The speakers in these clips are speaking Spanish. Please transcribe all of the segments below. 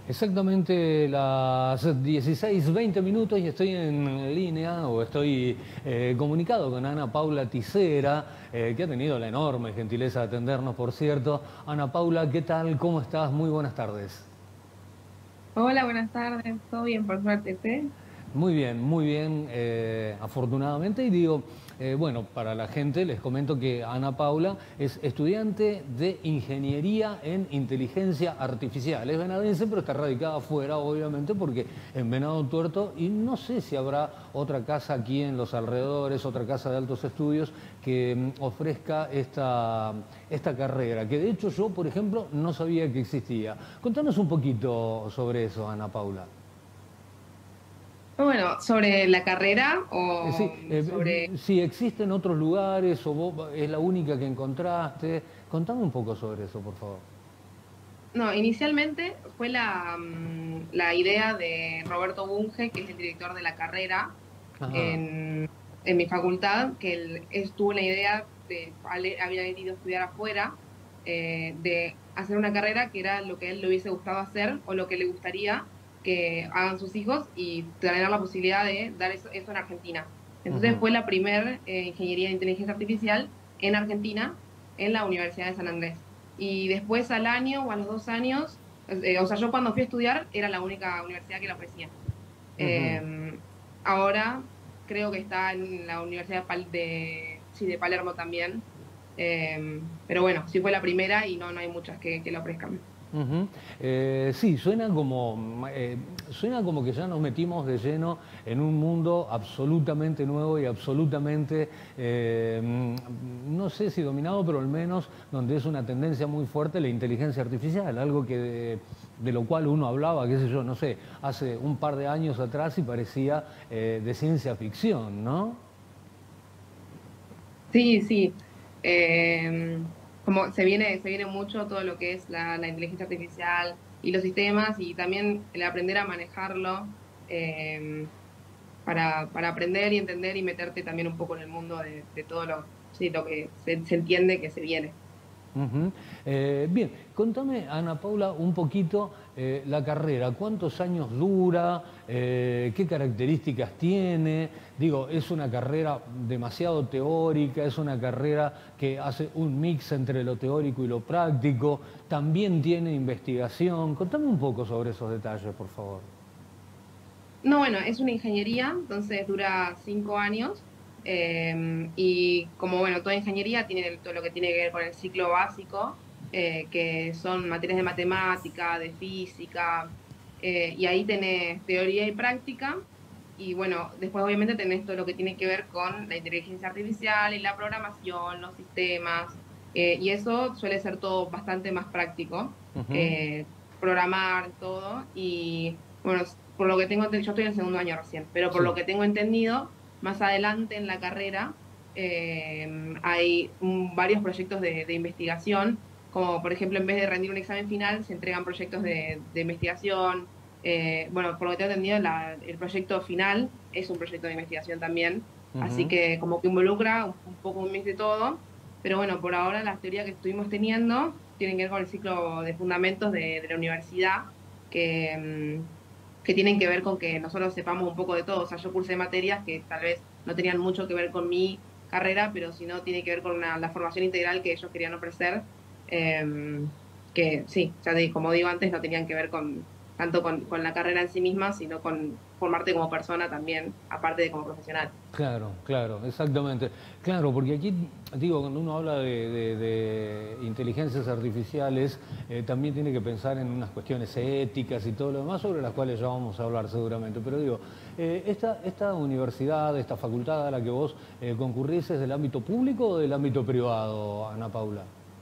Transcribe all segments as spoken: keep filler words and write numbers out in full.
Exactamente las dieciséis veinte minutos y estoy en línea o estoy eh, comunicado con Ana Paula Ticera, eh, que ha tenido la enorme gentileza de atendernos, por cierto. Ana Paula, ¿qué tal? ¿Cómo estás? Muy buenas tardes. Hola, buenas tardes. ¿Todo bien, por suerte? ¿Usted? Muy bien, muy bien, eh, afortunadamente. Y digo, eh, bueno, para la gente les comento que Ana Paula es estudiante de Ingeniería en Inteligencia Artificial. Es venadense, pero está radicada afuera, obviamente, porque en Venado Tuerto, y no sé si habrá otra casa aquí en los alrededores, otra casa de altos estudios que mm, ofrezca esta, esta carrera, que de hecho yo, por ejemplo, no sabía que existía. Contanos un poquito sobre eso, Ana Paula. Bueno, ¿sobre la carrera Eh, Sí, o eh, sobre...? eh, si existen otros lugares o vos es la única que encontraste, contame un poco sobre eso, por favor. No, inicialmente fue la, mm, la idea de Roberto Bunge, que es el director de la carrera Ajá. en, en mi facultad, que él, él tuvo la idea de, ale- había ido a estudiar afuera, eh, de hacer una carrera que era lo que a él le hubiese gustado hacer o lo que le gustaría que hagan sus hijos y tener la posibilidad de dar eso, eso en Argentina. Entonces Ujú, fue la primera ingeniería de inteligencia artificial en Argentina, en la Universidad de San Andrés. Y después al año o a los dos años, eh, o sea, yo cuando fui a estudiar era la única universidad que la ofrecía. ujú. Eh, Ahora creo que está en la Universidad de, Pal- de, sí, de Palermo también. Eh, pero bueno, sí fue la primera y no, no hay muchas que, que la ofrezcan. Ujú. Eh, sí, suena como, eh, suena como que ya nos metimos de lleno en un mundo absolutamente nuevo y absolutamente, eh, mm, no sé si dominado, pero al menos donde es una tendencia muy fuerte la inteligencia artificial, algo que de, de lo cual uno hablaba, qué sé yo, no sé, hace un par de años atrás y parecía eh, de ciencia ficción, ¿no? Sí, sí. Eh, Como se viene, se viene mucho todo lo que es la, la inteligencia artificial y los sistemas y también el aprender a manejarlo. eh, para, para aprender y entender y meterte también un poco en el mundo de, de todo lo, sí, lo que se, se entiende que se viene. Ujú. Eh, bien, contame, Ana Paula, un poquito eh, la carrera. ¿Cuántos años dura? Eh, ¿qué características tiene? Digo, ¿es una carrera demasiado teórica? ¿Es una carrera que hace un mix entre lo teórico y lo práctico? ¿También tiene investigación? Contame un poco sobre esos detalles, por favor. No, bueno, es una ingeniería, entonces dura cinco años. Eh, y como, bueno, toda ingeniería tiene todo lo que tiene que ver con el ciclo básico, eh, que son materias de matemática, de física, eh, y ahí tenés teoría y práctica. Y bueno, después obviamente tenés todo lo que tiene que ver con la inteligencia artificial y la programación, los sistemas, eh, y eso suele ser todo bastante más práctico, Ujú, eh, programar todo. Y bueno, por lo que tengo entendido, yo estoy en el segundo año recién, pero por lo sí. que tengo entendido, más adelante en la carrera eh, hay mm, varios proyectos de, de investigación, como por ejemplo en vez de rendir un examen final, se entregan proyectos de, de investigación. Eh, bueno, por lo que tengo entendido, la- el proyecto final es un proyecto de investigación también, así Ujú. que como que involucra un, un poco un mix de todo, pero bueno, por ahora las teorías que estuvimos teniendo tienen que ver con el ciclo de fundamentos de, de la universidad, que, mm, que tienen que ver con que nosotros sepamos un poco de todo. O sea, yo cursé materias que tal vez no tenían mucho que ver con mi carrera, pero si no tiene que ver con una- la formación integral que ellos querían ofrecer, eh, que sí, ya te- como digo antes, no tenían que ver con tanto con, con la carrera en sí misma, sino con formarte como persona también, aparte de como profesional. Claro, claro, exactamente. Claro, porque aquí, digo, cuando uno habla de, de- de inteligencias artificiales, eh, también tiene que pensar en unas cuestiones éticas y todo lo demás, sobre las cuales ya vamos a hablar seguramente. Pero digo, eh, esta, esta universidad, esta facultad a la que vos eh, concurrís, ¿es del ámbito público o del ámbito privado, Ana Paula?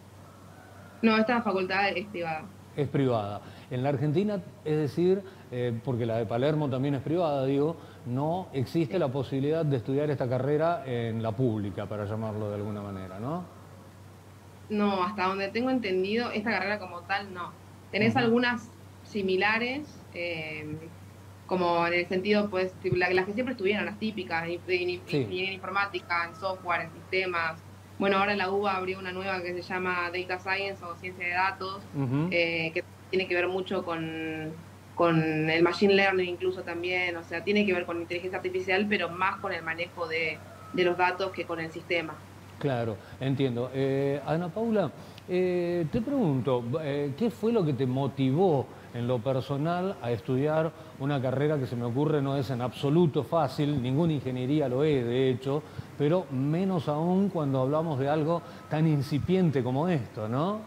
No, esta facultad es privada. Es privada. En la Argentina, es decir, eh, porque la de Palermo también es privada, digo, no existe Sí. la posibilidad de estudiar esta carrera en la pública, para llamarlo de alguna manera, ¿no? No, hasta donde tengo entendido, esta carrera como tal, no. Tenés Ujú. algunas similares, eh, como en el sentido, pues, tipo, la- las que siempre estuvieron, las típicas, de, de in- Sí. ingeniería en informática, en software, en sistemas. Bueno, ahora la U B A abrió una nueva que se llama Data Science o Ciencia de Datos, Ujú. eh, que tiene que ver mucho con, con el machine learning incluso también, o sea, tiene que ver con inteligencia artificial, pero más con el manejo de, de los datos que con el sistema. Claro, entiendo. Eh, Ana Paula, eh, te pregunto, eh, ¿qué fue lo que te motivó en lo personal a estudiar una carrera que se me ocurre no es en absoluto fácil, ninguna ingeniería lo es de hecho, pero menos aún cuando hablamos de algo tan incipiente como esto, ¿no?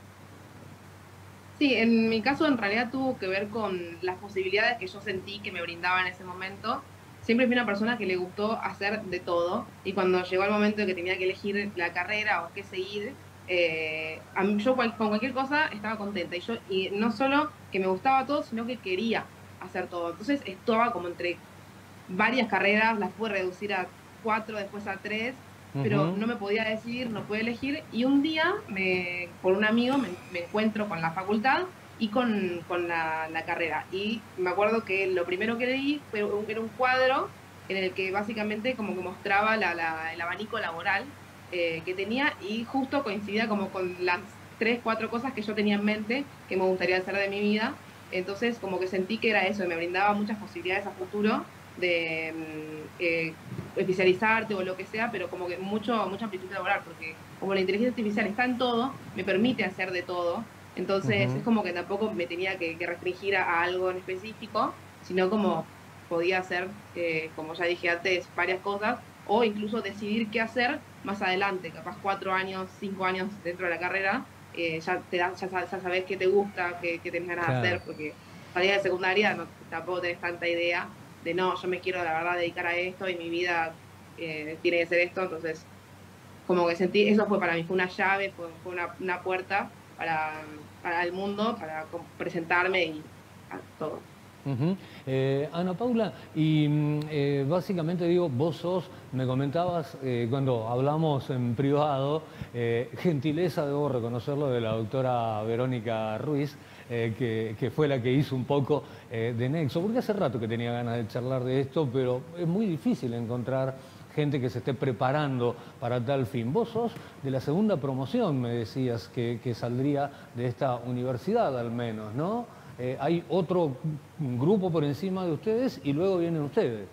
Sí, en mi caso en realidad tuvo que ver con las posibilidades que yo sentí que me brindaba en ese momento. Siempre fui una persona que le gustó hacer de todo y cuando llegó el momento de que tenía que elegir la carrera o qué seguir, eh, a mí, yo cual- con cualquier cosa estaba contenta y yo y no solo que me gustaba todo, sino que quería hacer todo. Entonces estaba como entre varias carreras, las pude reducir a cuatro, después a tres, pero Ujú. no me podía decidir, no podía elegir. Y un día, me, por un amigo, me, me encuentro con la facultad y con, con la, la carrera. Y me acuerdo que lo primero que leí fue un, era un cuadro en el que básicamente como que mostraba la, la, el abanico laboral eh, que tenía y justo coincidía como con las tres, cuatro cosas que yo tenía en mente que me gustaría hacer de mi vida. Entonces como que sentí que era eso, me brindaba muchas posibilidades a futuro de mm, eh, especializarte o lo que sea, pero como que mucho, mucha amplitud laboral, porque como la inteligencia artificial está en todo, me permite hacer de todo, entonces es Ujú. como que tampoco me tenía que, que restringir a, a, algo en específico, sino como podía hacer, eh, como ya dije antes, varias cosas, o incluso decidir qué hacer más adelante, capaz cuatro años, cinco años dentro de la carrera, eh, ya, te da, ya, ya sabes qué te gusta, qué, qué tenés ganas de Claro. hacer, porque salida de secundaria no, tampoco tenés tanta idea de no, yo me quiero la verdad dedicar a esto y mi vida eh, tiene que ser esto, entonces como que sentí, eso fue para mí, fue una llave, fue, fue una, una, puerta para, para el mundo, para presentarme y a todo. Ujú. Eh, Ana Paula, y mm, eh, básicamente digo, vos sos, me comentabas eh, cuando hablamos en privado, eh, gentileza, debo reconocerlo, de la doctora Verónica Ruiz, eh, que, que fue la que hizo un poco eh, de Nexo, porque hace rato que tenía ganas de charlar de esto, pero es muy difícil encontrar gente que se esté preparando para tal fin. Vos sos de la segunda promoción, me decías, que, que saldría de esta universidad al menos, ¿no? Eh, hay otro grupo por encima de ustedes y luego vienen ustedes.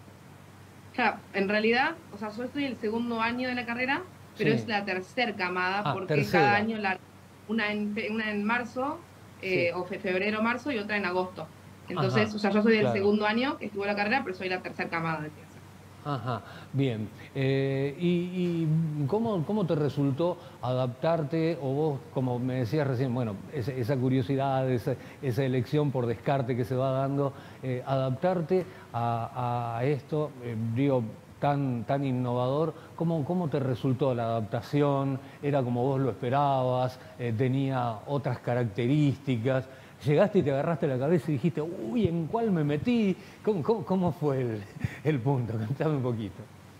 Claro, en realidad, o sea, yo estoy el segundo año de la carrera, pero es Sí. la tercera camada Ah, porque cada tercera. año la, una, en, fe- una en marzo, Sí. eh, o fe- febrero, marzo y otra en agosto. Ajá, Entonces, o sea, yo soy del claro. segundo año que estuvo la carrera, pero soy la tercera camada, vendría a ser. Ajá, bien. Eh, y, y cómo, cómo te resultó adaptarte, o vos, como me decías recién, bueno, esa, esa curiosidad, esa, esa elección por descarte que se va dando, eh, adaptarte a, a esto, eh, digo, tan, tan innovador, ¿cómo, cómo te resultó la adaptación? ¿Era como vos lo esperabas? Eh, ¿tenía otras características? ¿Llegaste y te agarraste la cabeza y dijiste, uy, ¿en cuál me metí? ¿Cómo, cómo, cómo fue el, el punto? Contame un poquito.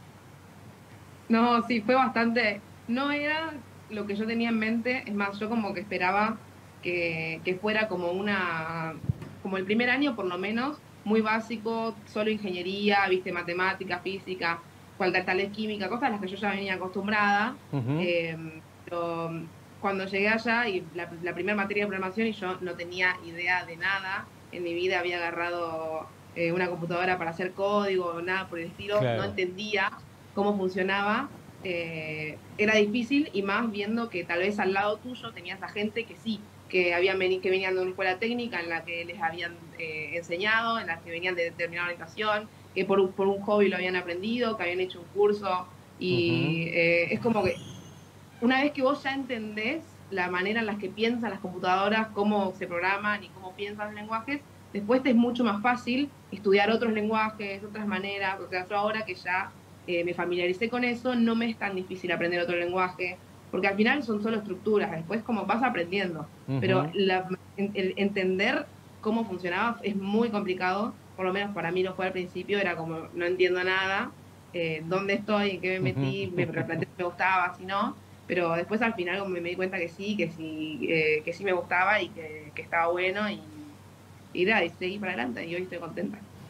No, sí, fue bastante, no era lo que yo tenía en mente, es más, yo como que esperaba que, que fuera como una, como el primer año por lo menos, muy básico, solo ingeniería, viste, matemática, física, cual tal, tal vez química, cosas a las que yo ya venía acostumbrada, Ujú. eh, pero cuando llegué allá y la, la primera materia de programación y yo no tenía idea de nada, en mi vida había agarrado eh, una computadora para hacer código, nada por el estilo, no Claro. entendía cómo funcionaba, eh, era difícil y más viendo que tal vez al lado tuyo tenías a gente que sí, que, habían veni que venían de una escuela técnica en la que les habían eh, enseñado, en la que venían de determinada orientación, que por un, por un hobby lo habían aprendido, que habían hecho un curso Ujú. y eh, es como que una vez que vos ya entendés la manera en la que piensan las computadoras, cómo se programan y cómo piensan los lenguajes, después te es mucho más fácil estudiar otros lenguajes, otras maneras. O sea, yo ahora que ya eh, me familiaricé con eso, no me es tan difícil aprender otro lenguaje, porque al final son solo estructuras, después como vas aprendiendo. Pero Ujú. la, el entender cómo funcionaba es muy complicado, por lo menos para mí lo fue al principio, era como no entiendo nada, eh, dónde estoy, en qué me Ujú. metí, me replanteé si me gustaba, si no, pero después al final como me, me di cuenta que sí, que sí, eh, que sí me gustaba y que, que estaba bueno y, y, nada, y seguí para adelante y hoy estoy contenta.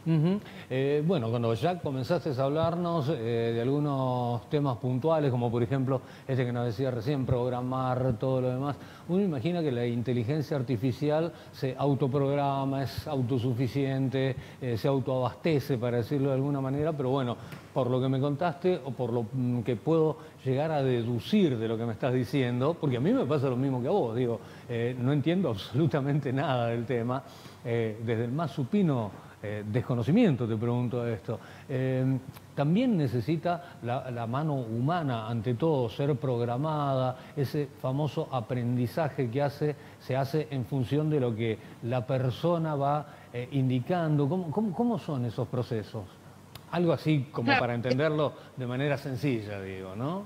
Ujú. Eh, bueno, cuando ya comenzaste a hablarnos eh, de algunos temas puntuales, como por ejemplo este que nos decía recién, programar, todo lo demás, uno imagina que la inteligencia artificial se autoprograma, es autosuficiente, eh, se autoabastece, para decirlo de alguna manera, pero bueno, por lo que me contaste o por lo mm, que puedo llegar a deducir de lo que me estás diciendo, porque a mí me pasa lo mismo que a vos, digo, eh, no entiendo absolutamente nada del tema, eh, desde el más supino Eh, desconocimiento, te pregunto esto. Eh, también necesita la, la mano humana, ante todo, ser programada, ese famoso aprendizaje que hace, se hace en función de lo que la persona va eh, indicando. ¿Cómo, cómo, cómo son esos procesos? Algo así como Claro, para entenderlo de manera sencilla, digo, ¿no?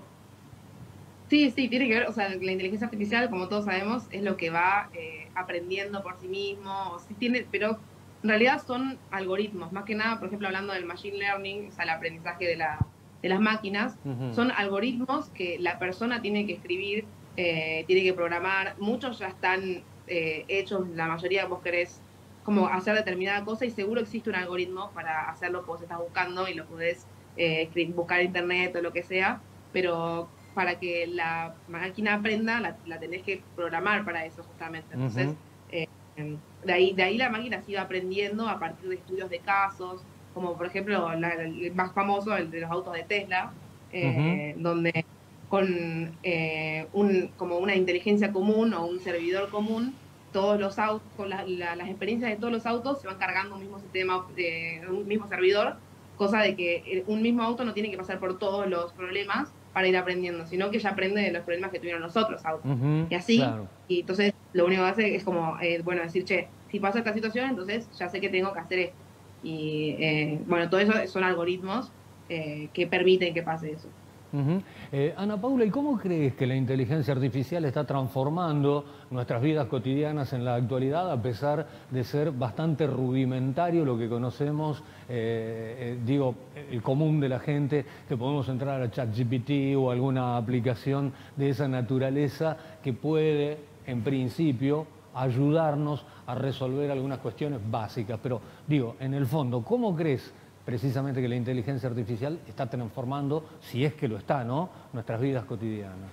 sí, sí, tiene que ver, o sea, la inteligencia artificial, como todos sabemos, es lo que va eh, aprendiendo por sí mismo, o sí tiene, pero en realidad son algoritmos, más que nada, por ejemplo, hablando del machine learning, o sea, el aprendizaje de, la, de las máquinas, Ujú. son algoritmos que la persona tiene que escribir, eh, tiene que programar, muchos ya están eh, hechos, la mayoría vos querés como hacer determinada cosa y seguro existe un algoritmo para hacer lo que vos estás buscando y lo podés eh, escri- buscar en internet o lo que sea, pero para que la máquina aprenda, la, la tenés que programar para eso justamente. Ujú. Entonces, eh, de ahí, de ahí la máquina sigue aprendiendo a partir de estudios de casos, como por ejemplo la- el más famoso, el de los autos de Tesla, Ujú. eh, donde con eh, un, como una inteligencia común o un servidor común, todos los autos, con la- la- las experiencias de todos los autos se van cargando un mismo sistema, eh, un mismo servidor, cosa de que eh, un mismo auto no tiene que pasar por todos los problemas para ir aprendiendo, sino que ya aprende de los problemas que tuvieron los otros autos. Ujú. Y así, Claro. y entonces lo único que hace es como, eh, bueno, decir, che, si pasa esta situación, entonces ya sé que tengo que hacer esto. Y eh, bueno, todo eso son algoritmos eh, que permiten que pase eso. Ujú. Eh, Ana Paula, ¿y cómo crees que la inteligencia artificial está transformando nuestras vidas cotidianas en la actualidad, a pesar de ser bastante rudimentario lo que conocemos, eh, eh, digo, el común de la gente, que podemos entrar a ChatGPT o alguna aplicación de esa naturaleza que puede, en principio, ayudarnos a resolver algunas cuestiones básicas? Pero digo, en el fondo, ¿cómo crees precisamente que la inteligencia artificial está transformando, si es que lo está, ¿no?, nuestras vidas cotidianas?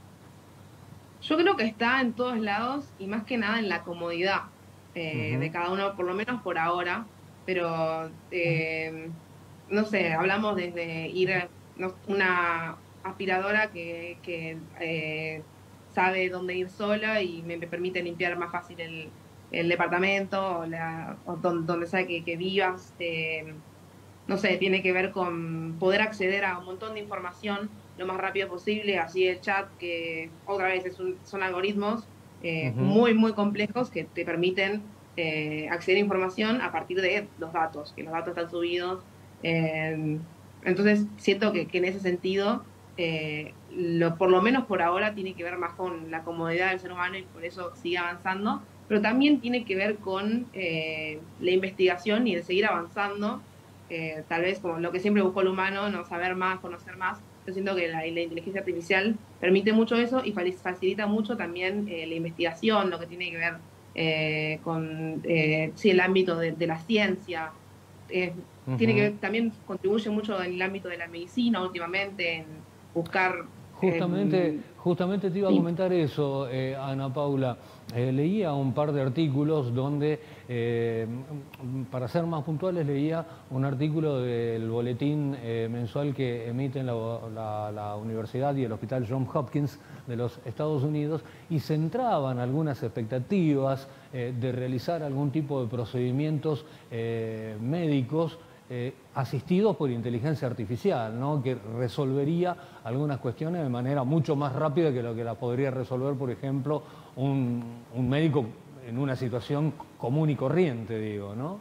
Yo creo que está en todos lados y más que nada en la comodidad eh, de Ujú. cada uno, por lo menos por ahora, pero eh, no sé, hablamos desde ir a no- una aspiradora que, que eh, sabe dónde ir sola y me, me permite limpiar más fácil el, el departamento o, la, o don- donde sea que, que vivas. Eh, no sé, tiene que ver con poder acceder a un montón de información lo más rápido posible, así el chat, que otra vez es un- son algoritmos eh, Ujú. muy, muy complejos que te permiten eh, acceder a información a partir de los datos, que los datos están subidos. Eh, entonces, siento que, que en ese sentido, eh, lo, por lo menos por ahora, tiene que ver más con la comodidad del ser humano y por eso sigue avanzando, pero también tiene que ver con eh, la investigación y de seguir avanzando eh, tal vez como lo que siempre buscó el humano, no saber más, conocer más. Yo siento que la, la inteligencia artificial permite mucho eso y facilita mucho también eh, la investigación, lo que tiene que ver eh, con eh, sí, el ámbito de, de la ciencia. Eh, tiene que Ujú. ver, también contribuye mucho en el ámbito de la medicina últimamente, en buscar... Justamente, Eh, justamente te iba a sí, comentar eso, eh, Ana Paula. Eh, leía un par de artículos donde, eh, para ser más puntuales, leía un artículo del boletín eh, mensual que emiten la, la- la Universidad y el Hospital Johns Hopkins de los Estados Unidos y centraban algunas expectativas eh, de realizar algún tipo de procedimientos eh, médicos eh, asistidos por inteligencia artificial, ¿no?, que resolvería algunas cuestiones de manera mucho más rápida que lo que la podría resolver, por ejemplo, un, un médico en una situación común y corriente, digo, ¿no?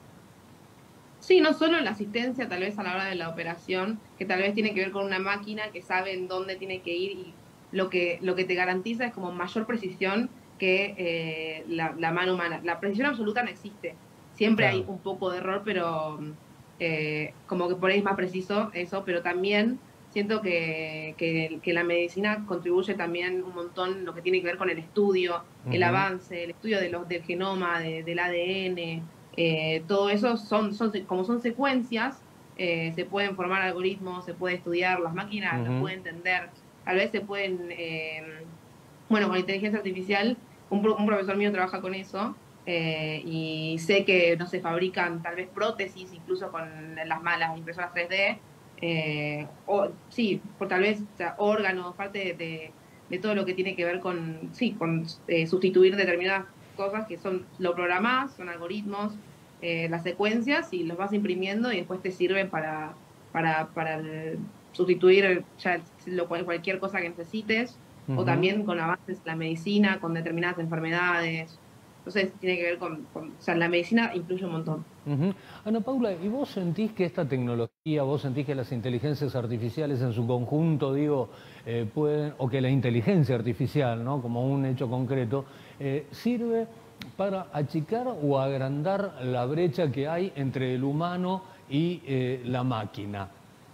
sí, no solo la asistencia tal vez a la hora de la operación, que tal vez tiene que ver con una máquina que sabe en dónde tiene que ir y lo que, lo que te garantiza es como mayor precisión que eh, la, la mano humana. La precisión absoluta no existe. Siempre hay Claro. un poco de error, pero eh, como que por ahí es más preciso eso, pero también siento que, que, que la medicina contribuye también un montón lo que tiene que ver con el estudio, el Ujú. avance, el estudio de los, del genoma, de- del A D N Eh, todo eso son, son, como son secuencias, eh, se pueden formar algoritmos, se puede estudiar, las máquinas lo Ujú. pueden entender, tal vez se pueden, eh, bueno, con inteligencia artificial, un, pro- un profesor mío trabaja con eso, eh, y sé que, no se fabrican tal vez prótesis, incluso con las malas impresoras tres D, eh, o sí, por tal vez, o sea, órganos, parte de, de, de todo lo que tiene que ver con, sí, con eh, sustituir determinadas cosas que son, lo programás, son algoritmos, eh, las secuencias y los vas imprimiendo y después te sirven para, para, para el- sustituir ya lo, cual- cualquier cosa que necesites, o Ujú. también con avances en la medicina, con determinadas enfermedades. Entonces tiene que ver con, con- o sea, la medicina influye un montón. Ujú. Ana Paula, ¿y vos sentís que esta tecnología, vos sentís que las inteligencias artificiales en su conjunto, digo, eh, pueden, o que la inteligencia artificial, ¿no? Como un hecho concreto, eh, sirve para achicar o agrandar la brecha que hay entre el humano y eh, la máquina?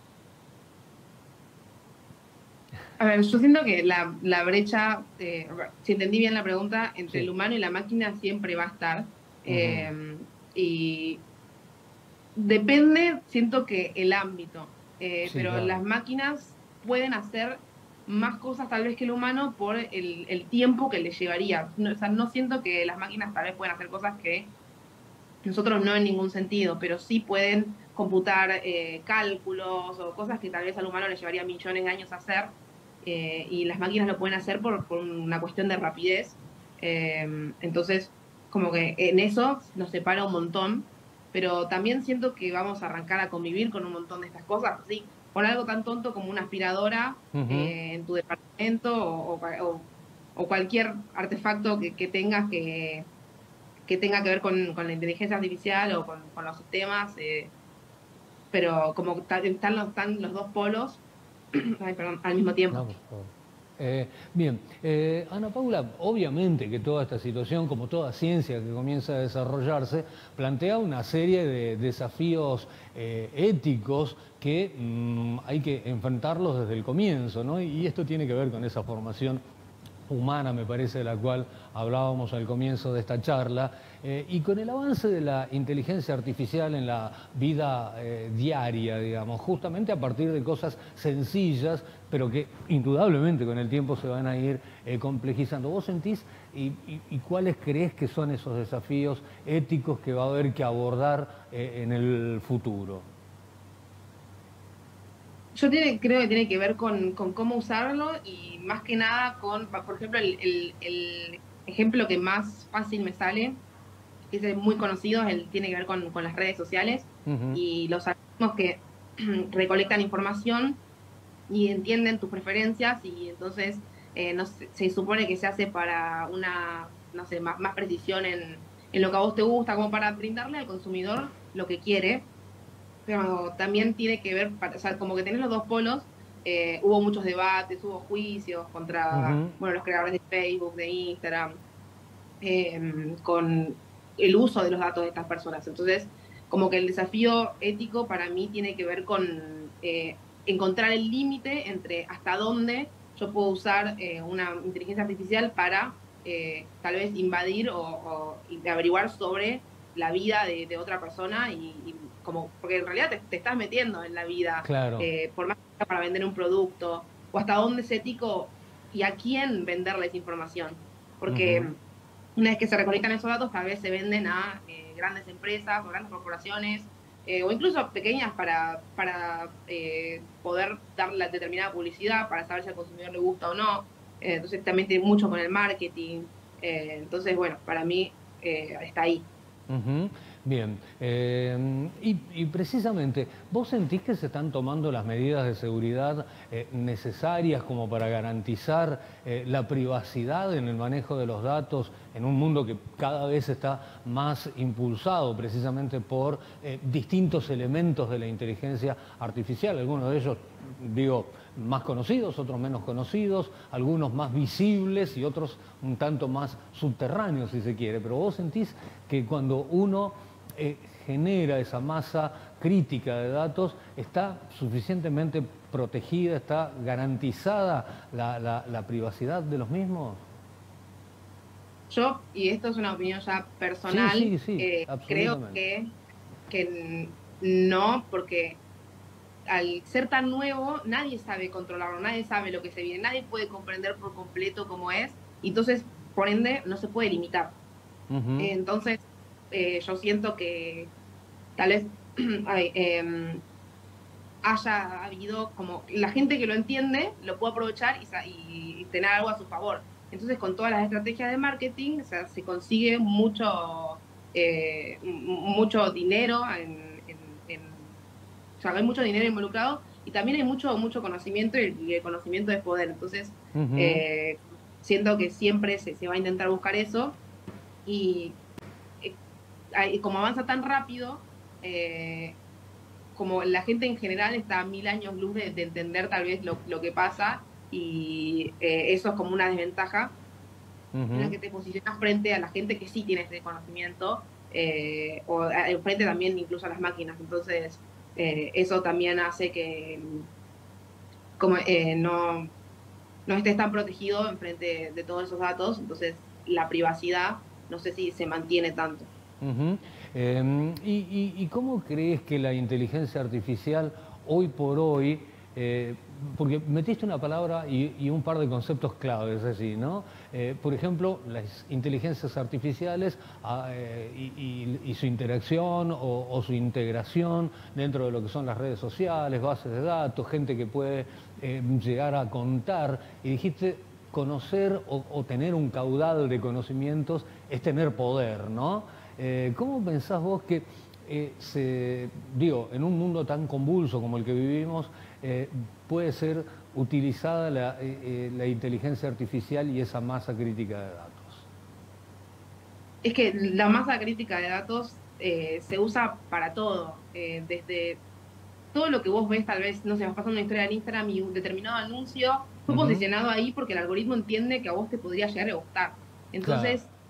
A ver, yo siento que la, la brecha, eh, si entendí bien la pregunta, entre el Sí. humano y la máquina siempre va a estar. Ujú. eh, y depende, siento que el ámbito, eh, Sí, pero claro. las máquinas pueden hacer más cosas tal vez que el humano por el, el tiempo que les llevaría. No, o sea, no siento que las máquinas tal vez puedan hacer cosas que nosotros no en ningún sentido, pero sí pueden computar eh, cálculos o cosas que tal vez al humano le llevaría millones de años hacer, eh, y las máquinas lo pueden hacer por, por una cuestión de rapidez. Eh, entonces, como que en eso nos separa un montón, pero también siento que vamos a arrancar a convivir con un montón de estas cosas, así, con algo tan tonto como una aspiradora Ujú. eh, en tu departamento o, o, o- o cualquier artefacto que, que tengas que que tenga que ver con, con la inteligencia artificial o con, con los sistemas, eh, pero como ta- están los, están los dos polos, ay, perdón, al mismo No, tiempo. por favor. Eh, bien, eh, Ana Paula, obviamente que toda esta situación, como toda ciencia que comienza a desarrollarse, plantea una serie de desafíos eh, éticos que mm, hay que enfrentarlos desde el comienzo, ¿no? Y esto tiene que ver con esa formación humana, me parece, de la cual hablábamos al comienzo de esta charla, eh, y con el avance de la inteligencia artificial en la vida eh, diaria, digamos, justamente a partir de cosas sencillas, pero que indudablemente con el tiempo se van a ir eh, complejizando. ¿Vos sentís y, y- y cuáles crees que son esos desafíos éticos que va a haber que abordar eh, en el futuro? Yo tiene, creo que tiene que ver con, con cómo usarlo y más que nada con, por ejemplo, el, el, el ejemplo que más fácil me sale, que es muy conocido, es el, tiene que ver con, con las redes sociales Ujú. y los algoritmos que recolectan información y entienden tus preferencias y entonces eh, no sé, se supone que se hace para una, no sé, más, más precisión en, en lo que a vos te gusta, como para brindarle al consumidor lo que quiere, pero también tiene que ver, para- o sea, como que tenés los dos polos, eh, hubo muchos debates, hubo juicios contra, Ujú. bueno, los creadores de Facebook, de Instagram, eh, con el uso de los datos de estas personas. Entonces, como que el desafío ético para mí tiene que ver con eh, encontrar el límite entre hasta dónde yo puedo usar eh, una inteligencia artificial para eh, tal vez invadir o, o averiguar sobre la vida de, de otra persona y, y, como, porque en realidad te, te, estás metiendo en la vida, Claro. eh, por más que sea para vender un producto, o hasta dónde es ético y a quién venderles información. Ujú. Porque una vez que se recolectan esos datos, tal vez se venden a eh, grandes empresas o grandes corporaciones, eh, o incluso pequeñas para, para eh, poder dar la determinada publicidad, para saber si al consumidor le gusta o no. Eh, entonces también tiene mucho con el marketing. Eh, entonces, bueno, para mí eh, está ahí. Ujú. Bien, eh, y, y precisamente, ¿vos sentís que se están tomando las medidas de seguridad eh, necesarias como para garantizar eh, la privacidad en el manejo de los datos en un mundo que cada vez está más impulsado precisamente por eh, distintos elementos de la inteligencia artificial? Algunos de ellos, digo, más conocidos, otros menos conocidos, algunos más visibles y otros un tanto más subterráneos, si se quiere. Pero vos sentís que cuando uno eh, genera esa masa crítica de datos, está suficientemente protegida, está garantizada la, la, la privacidad de los mismos. Yo, y esto es una opinión ya Sí, personal, sí, sí, eh, creo absolutamente. que, que no, porque al ser tan nuevo, nadie sabe controlarlo, nadie sabe lo que se viene, nadie puede comprender por completo cómo es, y entonces, por ende, no se puede limitar. Ujú, Entonces, eh, yo siento que tal vez ay, eh, haya habido como la gente que lo entiende lo puede aprovechar y, y, y tener algo a su favor. Entonces, con todas las estrategias de marketing, o sea, se consigue mucho, eh, mucho dinero en, en, en, o sea, hay mucho dinero involucrado y también hay mucho, mucho conocimiento y, y el conocimiento es poder. Entonces, ujú. eh, siento que siempre se, se va a intentar buscar eso y eh, como avanza tan rápido, eh, como la gente en general está a mil años luz de, de entender tal vez lo, lo que pasa y eh, eso es como una desventaja en la Ujú. que te posicionas frente a la gente que sí tiene ese conocimiento eh, o a- frente también incluso a las máquinas. Entonces, eh, eso también hace que como, eh, no, no estés tan protegido en frente de, de todos esos datos. Entonces, la privacidad no sé si se mantiene tanto. Ujú. Eh, y, y- y cómo crees que la inteligencia artificial hoy por hoy, eh, porque metiste una palabra y, y un par de conceptos claves, así, ¿no? Eh, por ejemplo, las inteligencias artificiales ah, eh, y, y- y su interacción o, o su integración dentro de lo que son las redes sociales, bases de datos, gente que puede eh, llegar a contar, y dijiste conocer o, o tener un caudal de conocimientos es tener poder, ¿no? Eh, ¿Cómo pensás vos que, eh, se, digo, en un mundo tan convulso como el que vivimos, eh, puede ser utilizada la, eh, eh, la inteligencia artificial y esa masa crítica de datos? Es que la masa crítica de datos eh, se usa para todo, eh, desde todo lo que vos ves, tal vez, no sé, vas pasando una historia en Instagram y un determinado anuncio fue Ujú. posicionado ahí porque el algoritmo entiende que a vos te podría llegar a gustar. Claro. Entonces,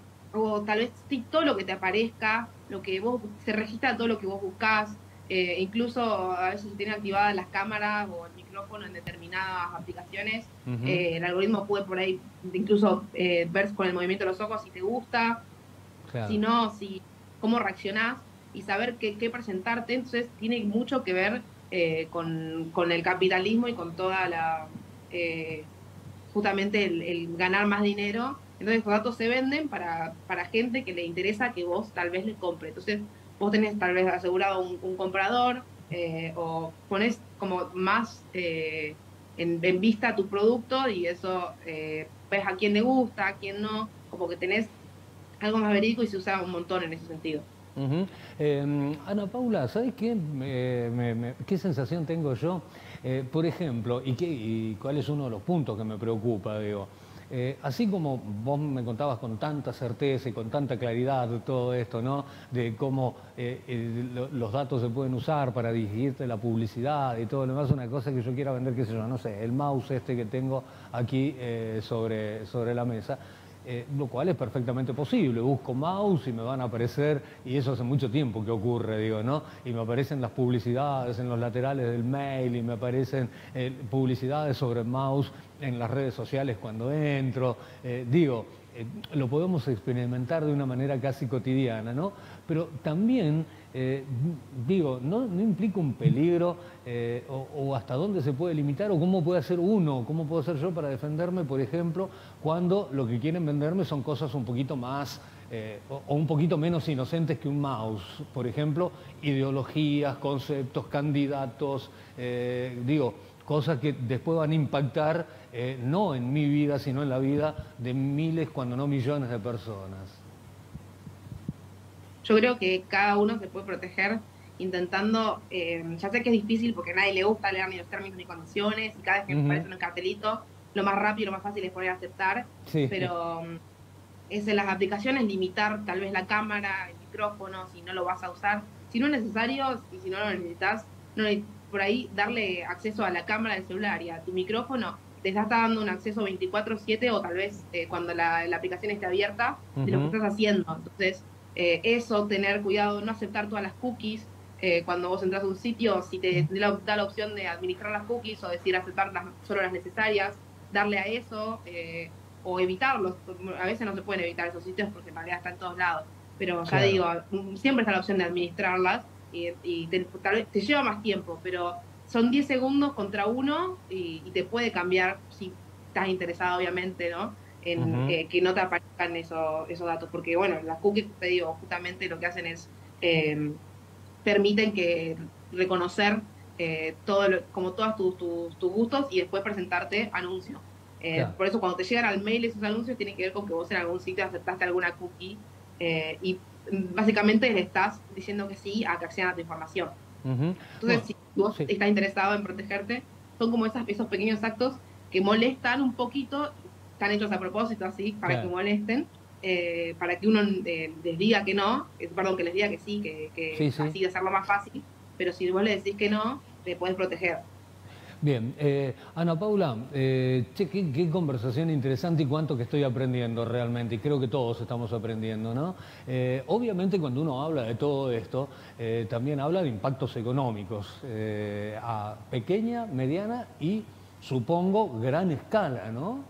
o tal vez sí, todo lo que te aparezca, lo que vos, se registra todo lo que vos buscás, eh, incluso a veces si tienen activadas las cámaras o el micrófono en determinadas aplicaciones, Ujú. eh, el algoritmo puede por ahí incluso eh, ver con el movimiento de los ojos si te gusta, Claro. sino si, cómo reaccionás y saber qué, qué presentarte. Entonces tiene mucho que ver eh, con, con el capitalismo y con toda la, eh, justamente el, el ganar más dinero. Entonces los datos se venden para, para gente que le interesa que vos tal vez le compre. Entonces vos tenés tal vez asegurado un, un comprador eh, o pones como más eh, en, en vista tu producto y eso eh, ves a quién le gusta, a quién no, como que tenés algo más verídico y se usa un montón en ese sentido. Ujú. Eh, Ana Paula, ¿sabes qué, Me- me- me- qué sensación tengo yo? Eh, por ejemplo, y, qué, y cuál es uno de los puntos que me preocupa, digo, eh, así como vos me contabas con tanta certeza y con tanta claridad todo esto, ¿no? De cómo eh, eh, lo- los datos se pueden usar para dirigirte la publicidad y todo lo demás, una cosa que yo quiera vender, qué sé yo, no sé, el mouse este que tengo aquí eh, sobre, sobre la mesa. Eh, lo cual es perfectamente posible. Busco mouse y me van a aparecer, y eso hace mucho tiempo que ocurre, digo, ¿no? Y me aparecen las publicidades en los laterales del mail y me aparecen eh, publicidades sobre mouse en las redes sociales cuando entro. Eh, digo, eh, lo podemos experimentar de una manera casi cotidiana, ¿no? Pero también, eh, digo, ¿no, no implica un peligro eh, o, o hasta dónde se puede limitar o cómo puede hacer uno, cómo puedo hacer yo para defenderme, por ejemplo, cuando lo que quieren venderme son cosas un poquito más eh, o, o un poquito menos inocentes que un mouse? Por ejemplo, ideologías, conceptos, candidatos, eh, digo, cosas que después van a impactar eh, no en mi vida, sino en la vida de miles, cuando no millones de personas. Yo creo que cada uno se puede proteger intentando, eh, ya sé que es difícil porque a nadie le gusta leer ni los términos ni condiciones y cada vez que me Ujú. aparece un cartelito, lo más rápido, lo más fácil es poner a aceptar, Sí. pero mm, es en las aplicaciones limitar tal vez la cámara, el micrófono, si no lo vas a usar, si no es necesario y si no lo necesitas, no, por ahí darle acceso a la cámara del celular y a tu micrófono, te está dando un acceso veinticuatro siete o tal vez eh, cuando la, la aplicación esté abierta de lo que Ujú. estás haciendo. Entonces, eh, eso, tener cuidado, no aceptar todas las cookies. Eh, cuando vos entras a un sitio, si te da la opción de administrar las cookies o decir aceptar las, solo las necesarias, darle a eso. Eh, o evitarlos. A veces no se pueden evitar esos sitios porque en realidad están en todos lados. Pero ya Claro. digo, siempre está la opción de administrarlas y, y te, tal vez te lleva más tiempo, pero son diez segundos contra uno y, y te puede cambiar si estás interesado, obviamente, ¿no? En Ujú. eh, que no te aparezcan esos, esos datos. Porque, bueno, las cookies, te digo, justamente lo que hacen es eh, permiten que reconocer eh, todo lo, como todos tus, tus, tus gustos y después presentarte anuncios. Eh, Claro. por eso cuando te llegan al mail esos anuncios tienen que ver con que vos en algún sitio aceptaste alguna cookie eh, y básicamente le estás diciendo que sí a que accedan a tu información. Ujú. Entonces, Bueno, si vos sí. estás interesado en protegerte, son como esas, esos pequeños actos que molestan un poquito, están hechos a propósito así, para Claro. que molesten, eh, para que uno eh, les diga que no, eh, perdón, que les diga que sí, que, que Sí, sí. así de hacerlo más fácil, pero si vos le decís que no, te puedes proteger. Bien, eh, Ana Paula, eh, che, qué, qué conversación interesante y cuánto que estoy aprendiendo realmente, y creo que todos estamos aprendiendo, ¿no? Eh, obviamente cuando uno habla de todo esto, eh, también habla de impactos económicos eh, a pequeña, mediana y, supongo, gran escala, ¿no?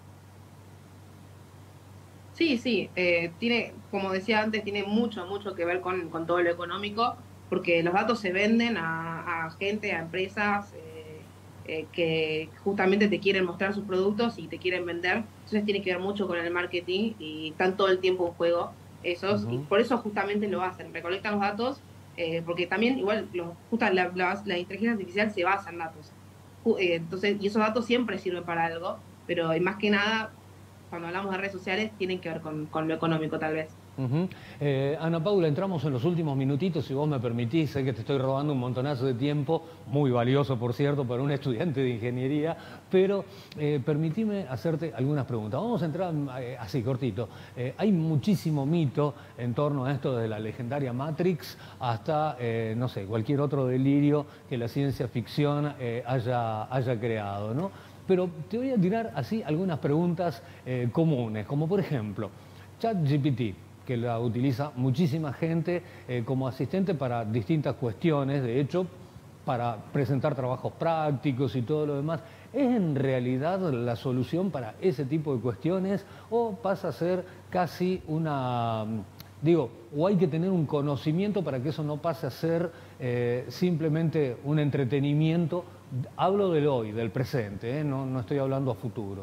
Sí, sí, eh, tiene, como decía antes, tiene mucho, mucho que ver con, con todo lo económico, porque los datos se venden a, a gente, a empresas eh, eh, que justamente te quieren mostrar sus productos y te quieren vender. Entonces tiene que ver mucho con el marketing y están todo el tiempo en juego esos, y Ujú. por eso justamente lo hacen, recolectan los datos, eh, porque también igual los, justa, la, la, la inteligencia artificial se basa en datos. Ju- eh, entonces, y esos datos siempre sirven para algo, pero y más que nada cuando hablamos de redes sociales, tienen que ver con, con lo económico, tal vez. Ujú. Eh, Ana Paula, entramos en los últimos minutitos, si vos me permitís, sé que te estoy robando un montonazo de tiempo, muy valioso, por cierto, para un estudiante de ingeniería, pero eh, permitime hacerte algunas preguntas. Vamos a entrar eh, así, cortito. Eh, hay muchísimo mito en torno a esto de la legendaria Matrix hasta, eh, no sé, cualquier otro delirio que la ciencia ficción eh, haya, haya creado, ¿no? Pero te voy a tirar así algunas preguntas eh, comunes, como por ejemplo, ChatGPT, que la utiliza muchísima gente eh, como asistente para distintas cuestiones, de hecho, para presentar trabajos prácticos y todo lo demás. ¿Es en realidad la solución para ese tipo de cuestiones o pasa a ser casi una, digo, o hay que tener un conocimiento para que eso no pase a ser eh, simplemente un entretenimiento? Hablo del hoy, del presente, ¿eh? no, no estoy hablando a futuro.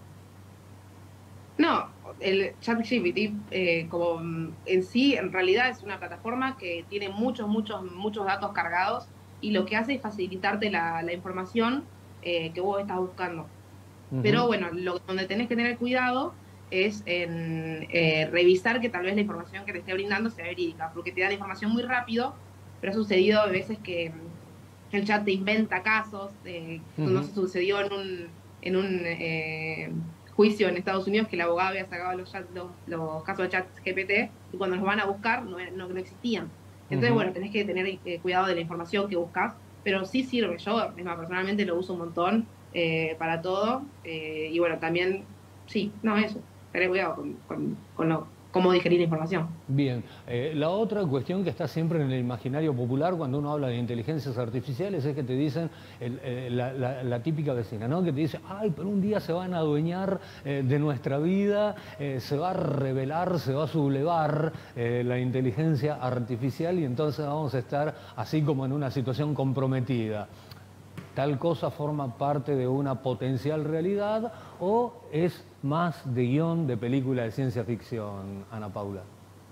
No, el ChatGPT eh, como mm, en sí, en realidad es una plataforma que tiene muchos, muchos, muchos datos cargados y lo que hace es facilitarte la, la información eh, que vos estás buscando. Pero Ujú. bueno, lo, donde tenés que tener cuidado es en eh, revisar que tal vez la información que te esté brindando sea verídica, porque te da la información muy rápido, pero ha sucedido a veces que mm, el chat te inventa casos, eh, no Ujú. se sucedió en un, en un eh, juicio en Estados Unidos que el abogado había sacado los, chat- los, los casos de chat G P T y cuando los van a buscar no, no, no existían. Entonces, Ujú. bueno, tenés que tener eh, cuidado de la información que buscas, pero sí sirve. Yo, misma, personalmente lo uso un montón eh, para todo. Eh, y bueno, también, sí, no, eso. Tener cuidado con, con, con lo, cómo digerir la información. Bien, eh, la otra cuestión que está siempre en el imaginario popular cuando uno habla de inteligencias artificiales es que te dicen, el, eh, la, la- la típica vecina, ¿no? Que te dice, ay, pero un día se van a adueñar eh, de nuestra vida, eh, se va a revelar, se va a sublevar eh, la inteligencia artificial y entonces vamos a estar así como en una situación comprometida. ¿Tal cosa forma parte de una potencial realidad o es más de guión de película de ciencia ficción, Ana Paula?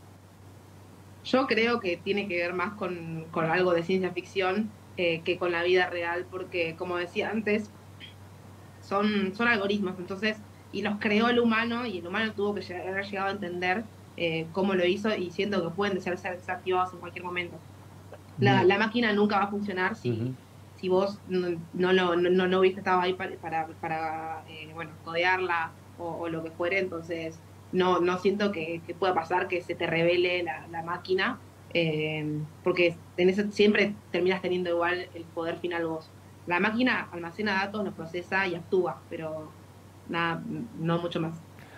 Yo creo que tiene que ver más con, con algo de ciencia ficción eh, que con la vida real, porque como decía antes, son, son algoritmos, entonces, y los creó el humano y el humano tuvo que llegar- haber llegado a entender eh, cómo lo hizo y siento que pueden ser, ser desactivados en cualquier momento. La, Bien. la máquina nunca va a funcionar Ujú. si, si vos no, no, lo- no, no, no hubiese estado ahí para, para, para, eh, bueno, codearla o, o lo que fuere, entonces no, no siento que, que pueda pasar que se te revele la, la máquina, eh, porque tenés, siempre terminas teniendo igual el poder final vos. La máquina almacena datos, los procesa y actúa, pero nada, no mucho más.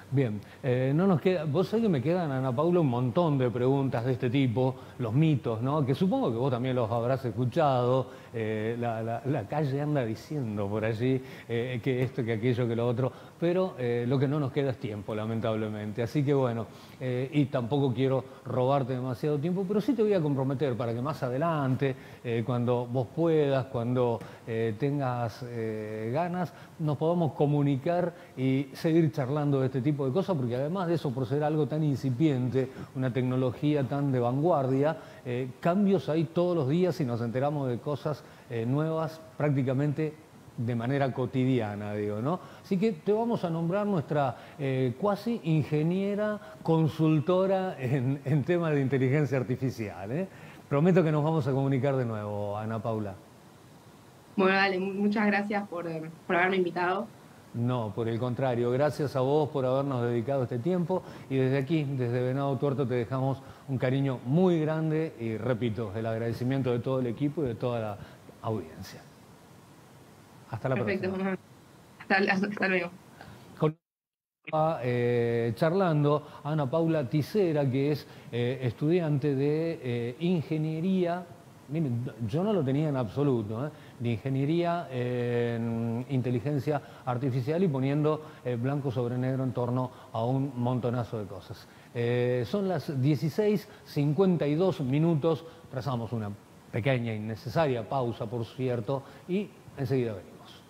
Bien, eh, no nos queda, vos sabés que me quedan, Ana Paula, un montón de preguntas de este tipo, los mitos, ¿no? Que supongo que vos también los habrás escuchado, eh, la, la- la calle anda diciendo por allí eh, que esto, que aquello, que lo otro, pero eh, lo que no nos queda es tiempo, lamentablemente. Así que bueno, eh, y tampoco quiero robarte demasiado tiempo, pero sí te voy a comprometer para que más adelante, eh, cuando vos puedas, cuando eh, tengas eh, ganas, nos podamos comunicar y seguir charlando de este tipo de cosas, porque además de eso, por ser algo tan incipiente, una tecnología tan de vanguardia, eh, cambios hay todos los días y nos enteramos de cosas eh, nuevas prácticamente de manera cotidiana, digo, ¿no? Así que te vamos a nombrar nuestra eh, cuasi ingeniera consultora en, en temas de inteligencia artificial, ¿eh? Prometo que nos vamos a comunicar de nuevo, Ana Paula. Bueno, dale, mu- muchas gracias por, eh, por haberme invitado. No, por el contrario, gracias a vos por habernos dedicado este tiempo y desde aquí, desde Venado Tuerto, te dejamos un cariño muy grande y repito, el agradecimiento de todo el equipo y de toda la audiencia. Hasta la Perfecto, próxima. bueno, hasta, hasta luego. Con- eh, charlando Ana Paula Tisera, que es eh, estudiante de eh, ingeniería. Miren, yo no lo tenía en absoluto, ¿eh? De ingeniería en inteligencia artificial y poniendo eh, blanco sobre negro en torno a un montonazo de cosas. Eh, son las dieciséis cincuenta y dos minutos, trazamos una pequeña innecesaria pausa, por cierto, y enseguida venimos.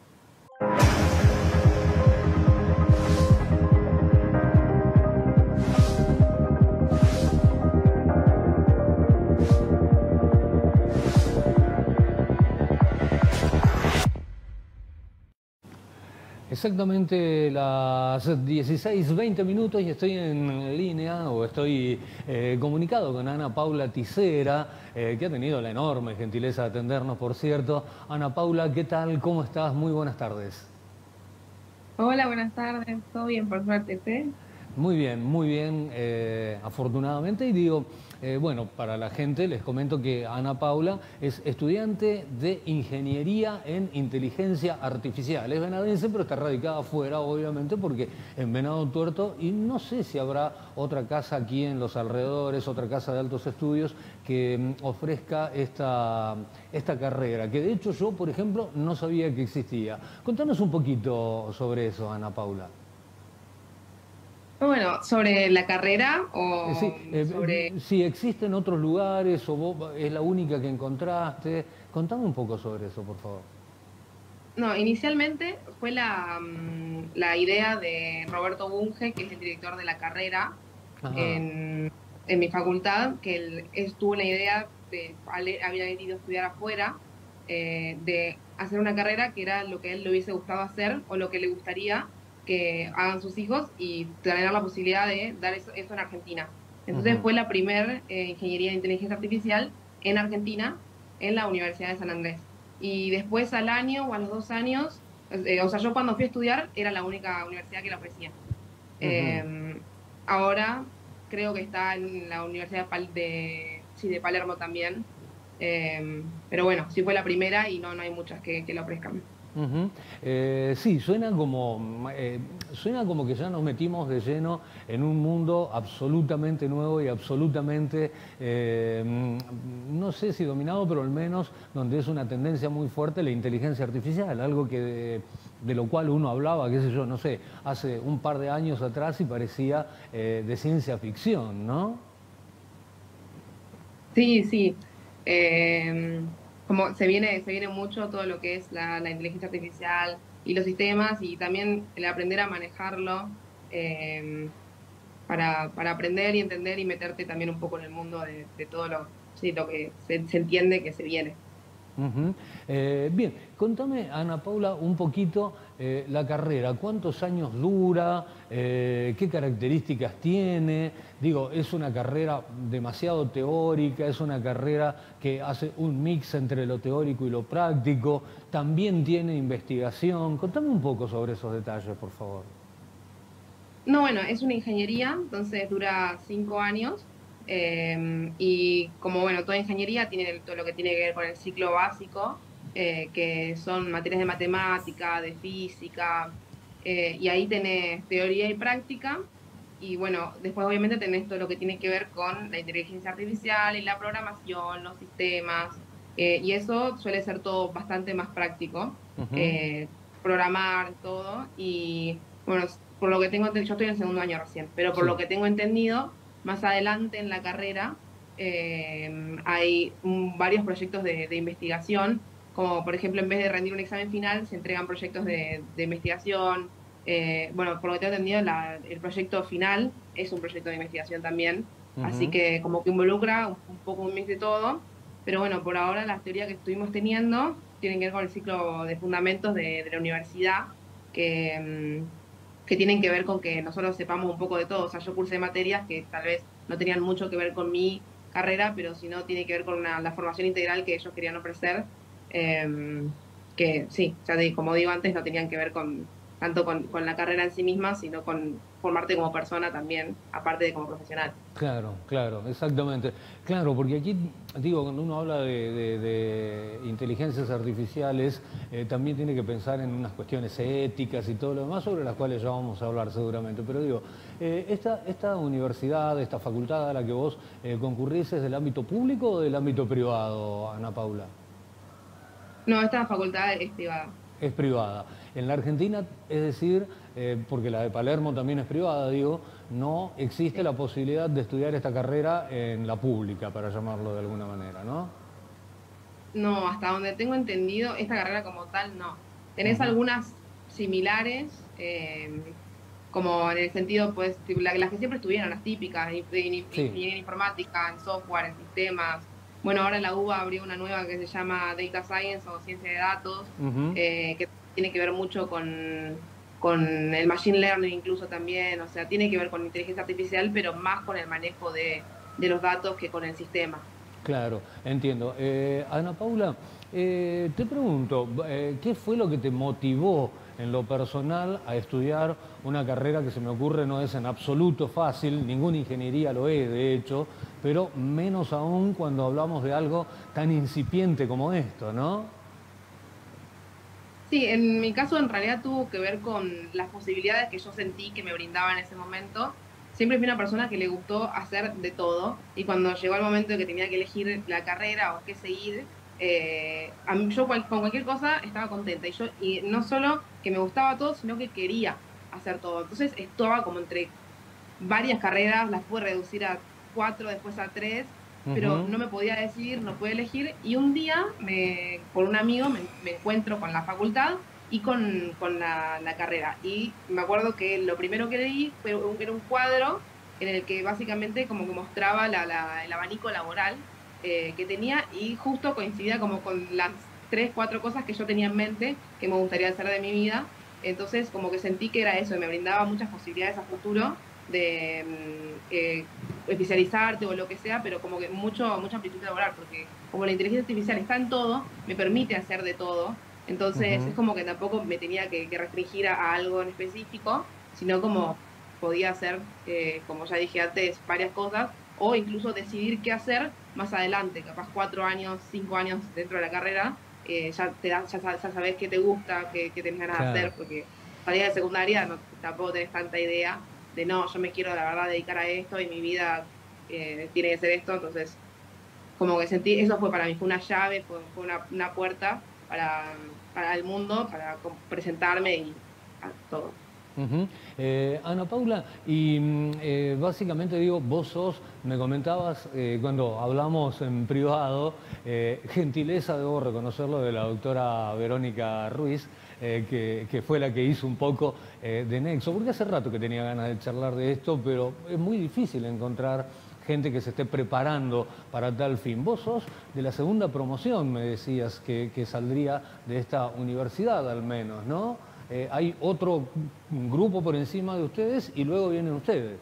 Exactamente las dieciséis veinte minutos y estoy en línea o estoy eh, comunicado con Ana Paula Tisera, eh, que ha tenido la enorme gentileza de atendernos, por cierto. Ana Paula, ¿qué tal? ¿Cómo estás? Muy buenas tardes. Hola, buenas tardes. ¿Todo bien, por suerte? ¿Sí? Muy bien, muy bien, eh, afortunadamente. Y digo, eh, bueno, para la gente les comento que Ana Paula es estudiante de Ingeniería en Inteligencia Artificial. Es venadense, pero está radicada afuera, obviamente, porque en Venado Tuerto, y no sé si habrá otra casa aquí en los alrededores, otra casa de altos estudios que mm, ofrezca esta, esta carrera, que de hecho yo, por ejemplo, no sabía que existía. Contanos un poquito sobre eso, Ana Paula. Bueno, ¿sobre la carrera Eh, Sí, o eh, sobre...? eh, si existen otros lugares o vos es la única que encontraste, contame un poco sobre eso, por favor. No, inicialmente fue la, mm, la idea de Roberto Bunge, que es el director de la carrera Ajá. en, en mi facultad, que él, él tuvo la idea de, ale- había ido a estudiar afuera, eh, de hacer una carrera que era lo que a él le hubiese gustado hacer o lo que le gustaría que hagan sus hijos y tener la posibilidad de dar eso, eso en Argentina. Entonces Ujú, fue la primera ingeniería de inteligencia artificial en Argentina, en la Universidad de San Andrés. Y después al año o a los dos años, eh, o sea, yo cuando fui a estudiar era la única universidad que la ofrecía. ujú. Eh, Ahora creo que está en la Universidad de, Pal- de, sí, de Palermo también. Eh, pero bueno, sí fue la primera y no, no hay muchas que, que la ofrezcan. Ujú. Eh, sí, suena como, eh, suena como que ya nos metimos de lleno en un mundo absolutamente nuevo y absolutamente, eh, mm, no sé si dominado, pero al menos donde es una tendencia muy fuerte la inteligencia artificial, algo que de, de lo cual uno hablaba, qué sé yo, no sé, hace un par de años atrás y parecía eh, de ciencia ficción, ¿no? Sí, sí. Eh, Como se viene, se viene mucho todo lo que es la, la inteligencia artificial y los sistemas y también el aprender a manejarlo eh, para, para aprender y entender y meterte también un poco en el mundo de, de todo lo, sí, lo que se, se entiende que se viene. Ujú. Eh, bien, contame, Ana Paula, un poquito eh, la carrera. ¿Cuántos años dura? Eh, ¿qué características tiene? Digo, ¿es una carrera demasiado teórica? ¿Es una carrera que hace un mix entre lo teórico y lo práctico? ¿También tiene investigación? Contame un poco sobre esos detalles, por favor. No, bueno, es una ingeniería, entonces dura cinco años. Eh, y como, bueno, toda ingeniería tiene todo lo que tiene que ver con el ciclo básico, eh, que son materias de matemática, de física, eh, y ahí tenés teoría y práctica, y bueno, después obviamente tenés todo lo que tiene que ver con la inteligencia artificial y la programación, los sistemas, eh, y eso suele ser todo bastante más práctico, Ujú. eh, programar todo, y bueno, por lo que tengo entendido, yo estoy en el segundo año recién, pero por lo Sí. que tengo entendido, más adelante en la carrera eh, hay mm, varios proyectos de, de investigación, como por ejemplo en vez de rendir un examen final, se entregan proyectos de, de investigación. Eh, bueno, por lo que tengo entendido, la- el proyecto final es un proyecto de investigación también, así Ujú. que como que involucra un, un poco un mix de todo, pero bueno, por ahora las teorías que estuvimos teniendo tienen que ver con el ciclo de fundamentos de, de la universidad, que, mm, que tienen que ver con que nosotros sepamos un poco de todo. O sea, yo cursé materias que tal vez no tenían mucho que ver con mi carrera, pero si no tiene que ver con una- la formación integral que ellos querían ofrecer, eh, que sí, ya te- como digo antes, no tenían que ver con tanto con, con la carrera en sí misma, sino con formarte como persona también, aparte de como profesional. Claro, claro, exactamente. Claro, porque aquí, digo, cuando uno habla de, de- de inteligencias artificiales, eh, también tiene que pensar en unas cuestiones éticas y todo lo demás, sobre las cuales ya vamos a hablar seguramente. Pero digo, eh, esta, esta universidad, esta facultad a la que vos eh, concurrís, ¿es del ámbito público o del ámbito privado, Ana Paula? No, esta facultad es privada. Es privada. En la Argentina, es decir, eh, porque la de Palermo también es privada, digo, no existe Sí. la posibilidad de estudiar esta carrera en la pública, para llamarlo de alguna manera, ¿no? No, hasta donde tengo entendido, esta carrera como tal, no. Tenés Ujú. algunas similares, eh, como en el sentido, pues, tipo, la- las que siempre estuvieron, las típicas, de, de in- Sí. ingeniería en informática, en software, en sistemas. Bueno, ahora la U B A abrió una nueva que se llama Data Science o Ciencia de Datos, Ujú. eh, que tiene que ver mucho con, con el Machine Learning incluso también, o sea, tiene que ver con inteligencia artificial, pero más con el manejo de, de los datos que con el sistema. Claro, entiendo. Eh, Ana Paula, eh, te pregunto, eh, ¿qué fue lo que te motivó en lo personal a estudiar una carrera que se me ocurre no es en absoluto fácil, ninguna ingeniería lo es de hecho, pero menos aún cuando hablamos de algo tan incipiente como esto, ¿no? Sí, en mi caso en realidad tuvo que ver con las posibilidades que yo sentí que me brindaba en ese momento. Siempre fui una persona que le gustó hacer de todo y cuando llegó el momento de que tenía que elegir la carrera o qué seguir, eh, a mí- yo cual- con cualquier cosa estaba contenta y yo y no solo que me gustaba todo, sino que quería hacer todo. Entonces estaba como entre varias carreras, las pude reducir a cuatro, después a tres, pero Ujú. no me podía decidir, no pude elegir. Y un día, me, por un amigo, me, me encuentro con la facultad y con, con la, la carrera. Y me acuerdo que lo primero que leí fue un, era un cuadro en el que básicamente como que mostraba la, la, el abanico laboral eh, que tenía y justo coincidía como con las tres, cuatro cosas que yo tenía en mente que me gustaría hacer de mi vida. Entonces como que sentí que era eso, me brindaba muchas posibilidades a futuro de mm, eh, especializarte o lo que sea, pero como que mucho, mucha amplitud laboral, porque como la inteligencia artificial está en todo, me permite hacer de todo, entonces es Ujú. como que tampoco me tenía que, que restringir a, a, algo en específico, sino como podía hacer, eh, como ya dije antes, varias cosas, o incluso decidir qué hacer más adelante, capaz cuatro años, cinco años dentro de la carrera, eh, ya, te da, ya, ya sabes qué te gusta, qué, qué tenés ganas de Claro. hacer, porque salida de secundaria no, tampoco tenés tanta idea de no, yo me quiero la verdad dedicar a esto y mi vida eh, tiene que ser esto, entonces como que sentí, eso fue para mí, fue una llave, fue, fue una, una, puerta para, para el mundo, para presentarme y a todo. Ujú. Eh, Ana Paula, y mm, eh, básicamente digo, vos sos, me comentabas eh, cuando hablamos en privado, eh, gentileza, debo reconocerlo, de la doctora Verónica Ruiz, eh, que, que fue la que hizo un poco eh, de nexo, porque hace rato que tenía ganas de charlar de esto, pero es muy difícil encontrar gente que se esté preparando para tal fin. Vos sos de la segunda promoción, me decías, que, que saldría de esta universidad al menos, ¿no? Eh, hay otro grupo por encima de ustedes y luego vienen ustedes.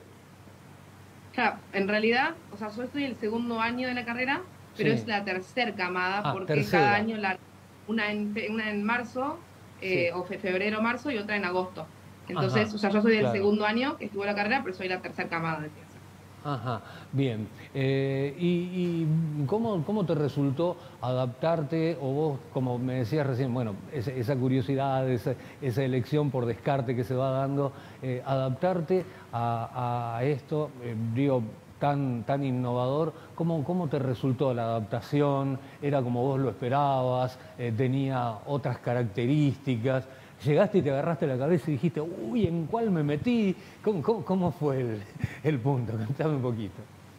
Claro, en realidad, o sea, yo estoy el segundo año de la carrera, pero es Sí. la tercer camada Ah, porque cada tercera. año la, una, en, una en marzo, Sí. eh, o fe, febrero, marzo y otra en agosto. Ajá, Entonces, o sea, yo soy del claro. segundo año que estuvo la carrera, pero soy la tercera camada, decía. Ajá, bien. Eh, ¿y, y cómo, cómo te resultó adaptarte, o vos, como me decías recién, bueno, esa, esa curiosidad, esa, esa elección por descarte que se va dando, eh, adaptarte a, a esto, eh, digo, tan, tan innovador? ¿Cómo, cómo te resultó la adaptación? ¿Era como vos lo esperabas? Eh, ¿tenía otras características? ¿Llegaste y te agarraste la cabeza y dijiste, uy, ¿en cuál me metí? ¿Cómo, cómo, cómo fue el, el punto? Contame un poquito.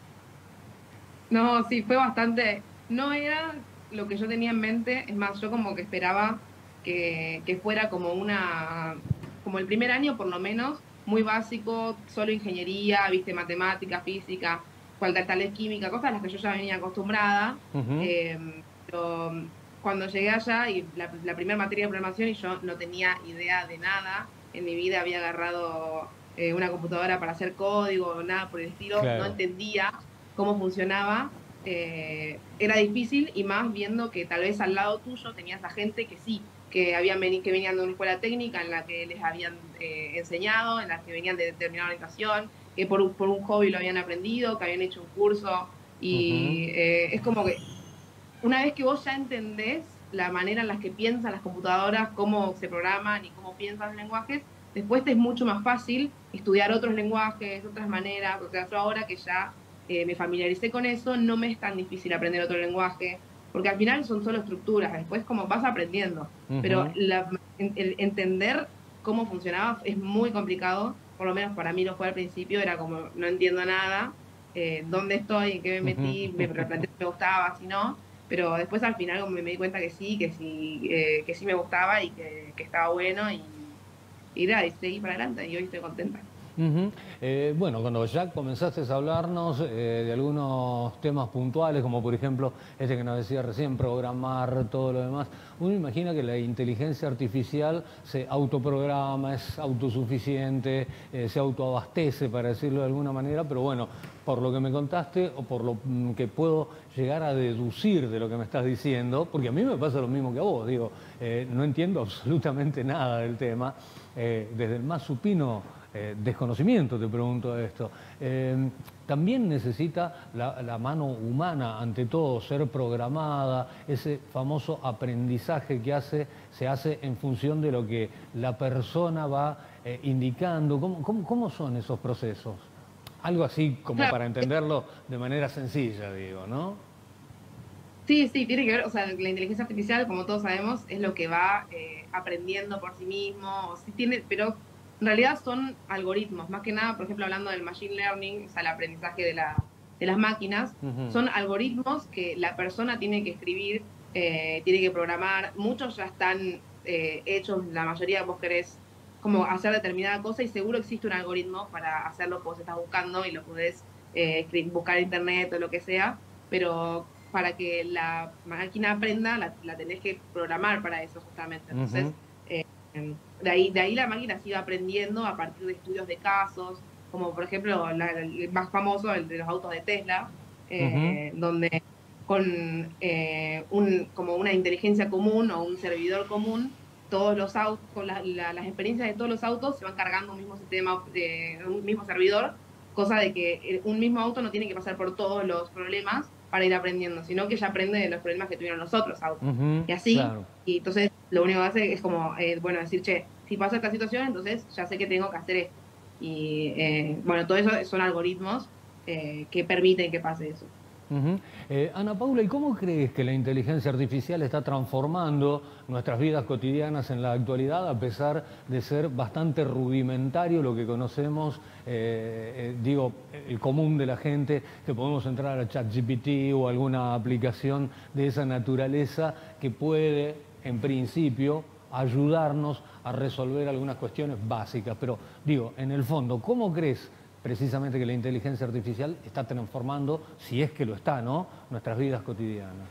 No, sí, fue bastante, no era lo que yo tenía en mente, es más, yo como que esperaba que, que fuera como una, como el primer año por lo menos, muy básico, solo ingeniería, viste, matemática, física, cual tal vez química, cosas a las que yo ya venía acostumbrada, Ujú. eh, pero cuando llegué allá y la, la primera materia de programación y yo no tenía idea de nada, en mi vida había agarrado eh, una computadora para hacer código, nada por el estilo, no Claro. entendía cómo funcionaba, eh, era difícil y más viendo que tal vez al lado tuyo tenías a gente que sí, que, habían veni que venían de una escuela técnica en la que les habían eh, enseñado, en la que venían de determinada orientación, que por, por un hobby lo habían aprendido, que habían hecho un curso Ujú. y eh, es como que una vez que vos ya entendés la manera en la que piensan las computadoras, cómo se programan y cómo piensan los lenguajes, después te es mucho más fácil estudiar otros lenguajes, otras maneras. O sea, yo ahora que ya eh, me familiaricé con eso, no me es tan difícil aprender otro lenguaje, porque al final son solo estructuras, después como vas aprendiendo. Pero Ujú. la, el entender cómo funcionaba es muy complicado, por lo menos para mí lo fue al principio, era como no entiendo nada, eh, dónde estoy, en qué me Ujú. metí, me replanteé si me gustaba, si no, pero después al final como me di cuenta que sí, que sí, eh, que sí me gustaba y que, que estaba bueno y, y, nada, y seguí para adelante y hoy estoy contenta. Ujú. Eh, bueno, cuando ya comenzaste a hablarnos eh, de algunos temas puntuales, como por ejemplo este que nos decía recién, programar, todo lo demás, uno imagina que la inteligencia artificial se autoprograma, es autosuficiente, eh, se autoabastece, para decirlo de alguna manera, pero bueno, por lo que me contaste o por lo mm, que puedo llegar a deducir de lo que me estás diciendo, porque a mí me pasa lo mismo que a vos, digo, eh, no entiendo absolutamente nada del tema, eh, desde el más supino Eh, desconocimiento, te pregunto esto. Eh, también necesita la, la mano humana, ante todo, ser programada, ese famoso aprendizaje que hace, se hace en función de lo que la persona va eh, indicando. ¿Cómo, cómo, cómo son esos procesos? Algo así como Claro, para entenderlo de manera sencilla, digo, ¿no? sí, sí, tiene que ver, o sea, la inteligencia artificial, como todos sabemos, es lo que va eh, aprendiendo por sí mismo, o sí tiene, pero en realidad son algoritmos, más que nada, por ejemplo, hablando del machine learning, o sea, el aprendizaje de, la, de las máquinas, Ujú. son algoritmos que la persona tiene que escribir, eh, tiene que programar, muchos ya están eh, hechos, la mayoría vos querés como hacer determinada cosa y seguro existe un algoritmo para hacer lo que vos estás buscando y lo podés eh, buscar en internet o lo que sea, pero para que la máquina aprenda, la, la tenés que programar para eso justamente. Ujú. Entonces, eh, de, ahí, de ahí la máquina sigue aprendiendo a partir de estudios de casos, como por ejemplo la, el más famoso, el de los autos de Tesla, Ujú. eh, donde con eh, un, como una inteligencia común o un servidor común, todos los autos, con la, la, las experiencias de todos los autos se van cargando un mismo sistema, eh, un mismo servidor, cosa de que un mismo auto no tiene que pasar por todos los problemas para ir aprendiendo, sino que ya aprende de los problemas que tuvieron los otros autos. Ujú. Y así, Claro. y entonces lo único que hace es como, eh, bueno, decir, che, si pasa esta situación, entonces ya sé que tengo que hacer esto. Y eh, bueno, todo eso son algoritmos eh, que permiten que pase eso. Ujú. Eh, Ana Paula, ¿y cómo crees que la inteligencia artificial está transformando nuestras vidas cotidianas en la actualidad, a pesar de ser bastante rudimentario lo que conocemos, eh, eh, digo, el común de la gente, que podemos entrar a ChatGPT o alguna aplicación de esa naturaleza que puede, en principio, ayudarnos a resolver algunas cuestiones básicas? Pero digo, en el fondo, ¿cómo crees precisamente que la inteligencia artificial está transformando, si es que lo está, ¿no?, nuestras vidas cotidianas?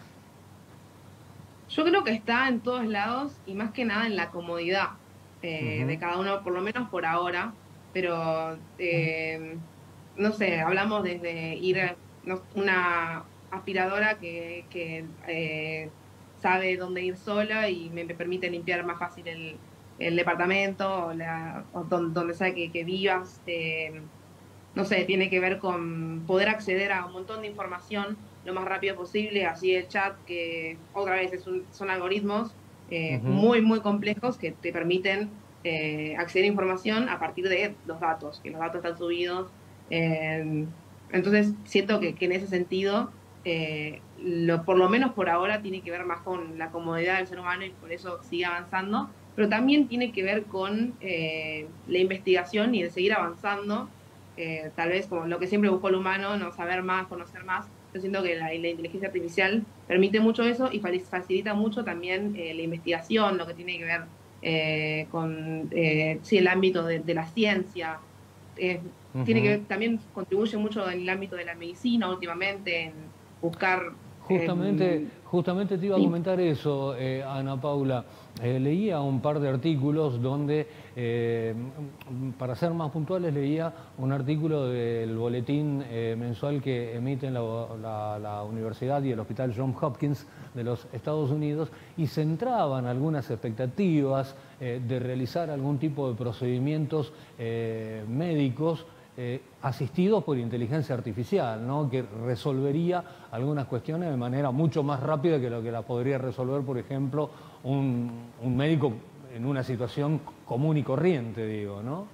Yo creo que está en todos lados y más que nada en la comodidad eh, de Ujú. cada uno, por lo menos por ahora, pero eh, no sé, hablamos desde ir a no- una aspiradora que, que eh, sabe dónde ir sola y me, me permite limpiar más fácil el, el departamento o, la, o don- donde sea que, que vivas. Eh, no sé, tiene que ver con poder acceder a un montón de información lo más rápido posible, así el chat, que otra vez es un- son algoritmos eh, Ujú. muy, muy complejos que te permiten eh, acceder a información a partir de los datos, que los datos están subidos. eh, entonces, siento que, que en ese sentido, eh, lo, por lo menos por ahora, tiene que ver más con la comodidad del ser humano y por eso sigue avanzando, pero también tiene que ver con eh, la investigación y de seguir avanzando, eh, tal vez como lo que siempre buscó el humano, no saber más, conocer más. Yo siento que la, la inteligencia artificial permite mucho eso y facilita mucho también eh, la investigación, lo que tiene que ver eh, con eh, sí, el ámbito de, de la ciencia. Eh, tiene que Ujú. ver, también contribuye mucho en el ámbito de la medicina últimamente, en buscar... Justamente, Eh, justamente te iba a sí. comentar eso, eh, Ana Paula. Eh, leía un par de artículos donde, eh, para ser más puntuales, leía un artículo del boletín eh, mensual que emiten la, la, la Universidad y el Hospital Johns Hopkins de los Estados Unidos y centraban algunas expectativas eh, de realizar algún tipo de procedimientos eh, médicos Eh, asistidos por inteligencia artificial, ¿no? Que resolvería algunas cuestiones de manera mucho más rápida que lo que la podría resolver, por ejemplo, un, un médico en una situación común y corriente, digo, ¿no?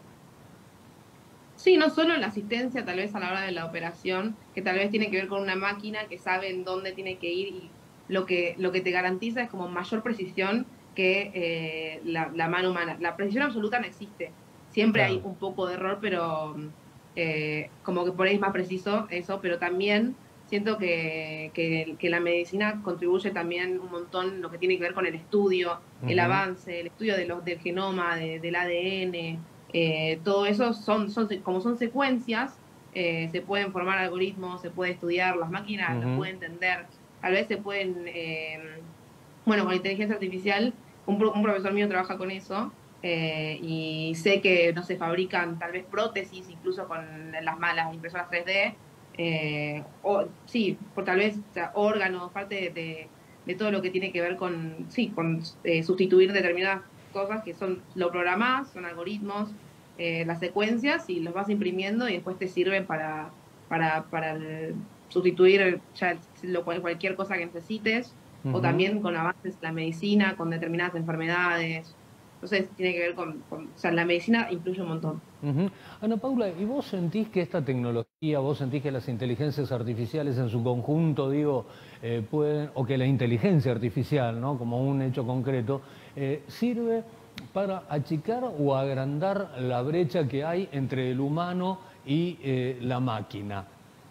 Sí, no solo la asistencia tal vez a la hora de la operación, que tal vez tiene que ver con una máquina que sabe en dónde tiene que ir y lo que, lo que te garantiza es como mayor precisión que eh, la, la mano humana. La precisión absoluta no existe. Siempre hay Claro. un poco de error, pero eh, como que por ahí es más preciso eso, pero también siento que, que, que la medicina contribuye también un montón lo que tiene que ver con el estudio, el Ujú. avance, el estudio de los, del genoma, de- del A D N. Eh, todo eso son, son, como son secuencias, eh, se pueden formar algoritmos, se puede estudiar, las máquinas lo Ujú. pueden entender, tal vez se pueden, eh, bueno, con inteligencia artificial, un, pro- un profesor mío trabaja con eso, eh, y sé que no se fabrican tal vez prótesis, incluso con las malas impresoras tres D, eh, o sí, por tal vez o sea, órganos, parte de, de, de todo lo que tiene que ver con, sí, con eh, sustituir determinadas cosas que son, lo programás, son algoritmos, eh, las secuencias y los vas imprimiendo y después te sirven para, para, para el- sustituir ya lo, cual- cualquier cosa que necesites, o Ujú. también con avances en la medicina, con determinadas enfermedades. Entonces tiene que ver con, con- o sea, la medicina influye un montón. Ujú. Ana Paula, ¿y vos sentís que esta tecnología, vos sentís que las inteligencias artificiales en su conjunto, digo, eh, pueden, o que la inteligencia artificial, ¿no? Como un hecho concreto, eh, sirve para achicar o agrandar la brecha que hay entre el humano y eh, la máquina?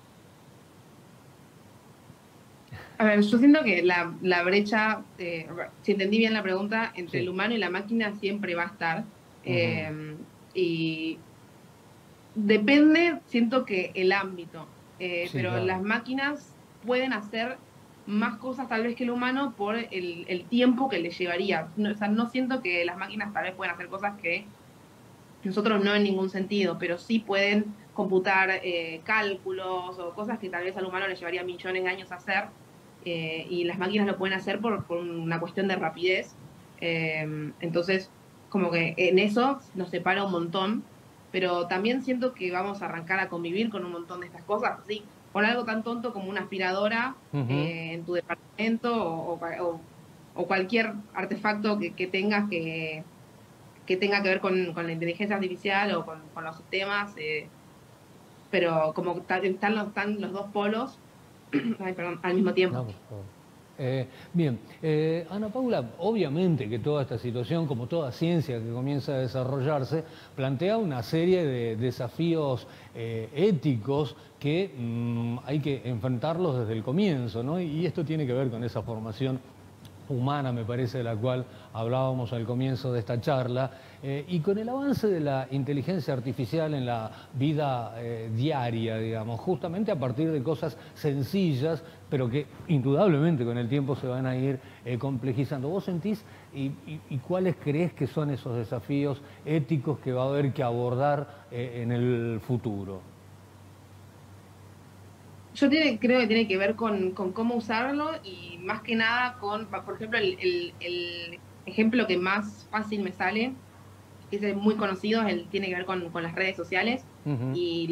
A ver, yo siento que la, la brecha, eh, a ver, si entendí bien la pregunta, entre el Sí. humano y la máquina siempre va a estar. Ujú. eh, y depende, siento que el ámbito, eh, Sí, pero claro. las máquinas pueden hacer más cosas tal vez que el humano por el, el tiempo que les llevaría. No, o sea, no siento que las máquinas tal vez puedan hacer cosas que nosotros no en ningún sentido, pero sí pueden computar eh, cálculos o cosas que tal vez al humano le llevaría millones de años hacer, eh, y las máquinas lo pueden hacer por, por una cuestión de rapidez. Eh, entonces, como que en eso nos separa un montón, pero también siento que vamos a arrancar a convivir con un montón de estas cosas, así, con algo tan tonto como una aspiradora Ujú. eh, en tu departamento o, o, o- o cualquier artefacto que, que tengas que que tenga que ver con, con la inteligencia artificial o con, con los sistemas, eh, pero como ta- están los, están los dos polos, ay, perdón, al mismo No, tiempo. por favor. Eh, bien, eh, Ana Paula, obviamente que toda esta situación, como toda ciencia que comienza a desarrollarse, plantea una serie de desafíos eh, éticos que mm, hay que enfrentarlos desde el comienzo, ¿no? Y esto tiene que ver con esa formación humana, me parece, de la cual hablábamos al comienzo de esta charla, eh, y con el avance de la inteligencia artificial en la vida eh, diaria, digamos, justamente a partir de cosas sencillas, pero que indudablemente con el tiempo se van a ir eh, complejizando. ¿Vos sentís y, y, y cuáles crees que son esos desafíos éticos que va a haber que abordar eh, en el futuro? Yo tiene, creo que tiene que ver con, con cómo usarlo y más que nada con, por ejemplo, el, el, el ejemplo que más fácil me sale, que es muy conocido, es el, tiene que ver con, con las redes sociales Ujú. y los algoritmos.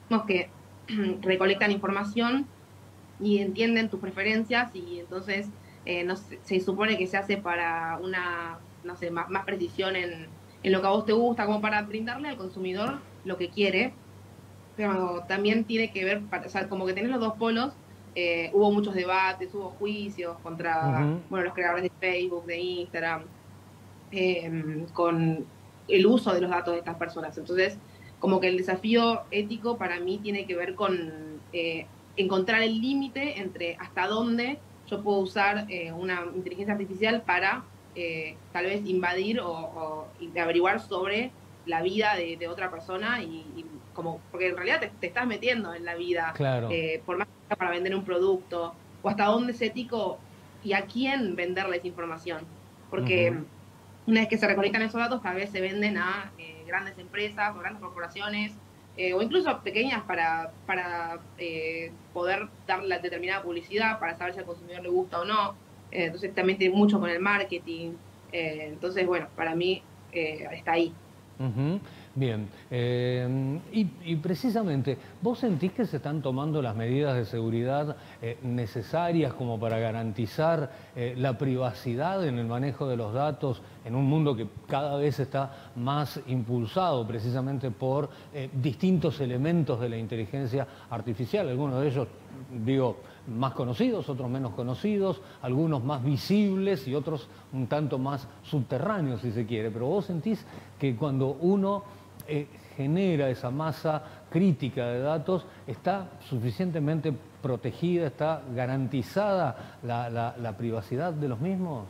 algoritmos que recolectan información y entienden tus preferencias y entonces eh, no sé, se supone que se hace para una, no sé, más, más precisión en, en lo que a vos te gusta, como para brindarle al consumidor lo que quiere, pero también tiene que ver, o sea, como que tenés los dos polos, eh, hubo muchos debates, hubo juicios contra, Ujú. bueno, los creadores de Facebook, de Instagram, eh, con el uso de los datos de estas personas. Entonces, como que el desafío ético para mí tiene que ver con eh, encontrar el límite entre hasta dónde yo puedo usar eh, una inteligencia artificial para eh, tal vez invadir o, o averiguar sobre la vida de, de otra persona y, y, como porque en realidad te, te, estás metiendo en la vida Claro. eh, por más que sea para vender un producto o hasta dónde es ético y a quién venderles información porque Ujú. una vez que se recolectan esos datos, tal vez se venden a eh, grandes empresas o grandes corporaciones, eh, o incluso pequeñas para, para eh, poder dar la determinada publicidad, para saber si al consumidor le gusta o no. Eh, entonces también tiene mucho con el marketing. Eh, entonces, bueno, para mí eh, está ahí. Ujú. Bien, eh, y, y precisamente, ¿vos sentís que se están tomando las medidas de seguridad eh, necesarias como para garantizar eh, la privacidad en el manejo de los datos en un mundo que cada vez está más impulsado precisamente por eh, distintos elementos de la inteligencia artificial? Algunos de ellos, digo, más conocidos, otros menos conocidos, algunos más visibles y otros un tanto más subterráneos, si se quiere. Pero vos sentís que cuando uno eh, genera esa masa crítica de datos, está suficientemente protegida, está garantizada la, la, la privacidad de los mismos.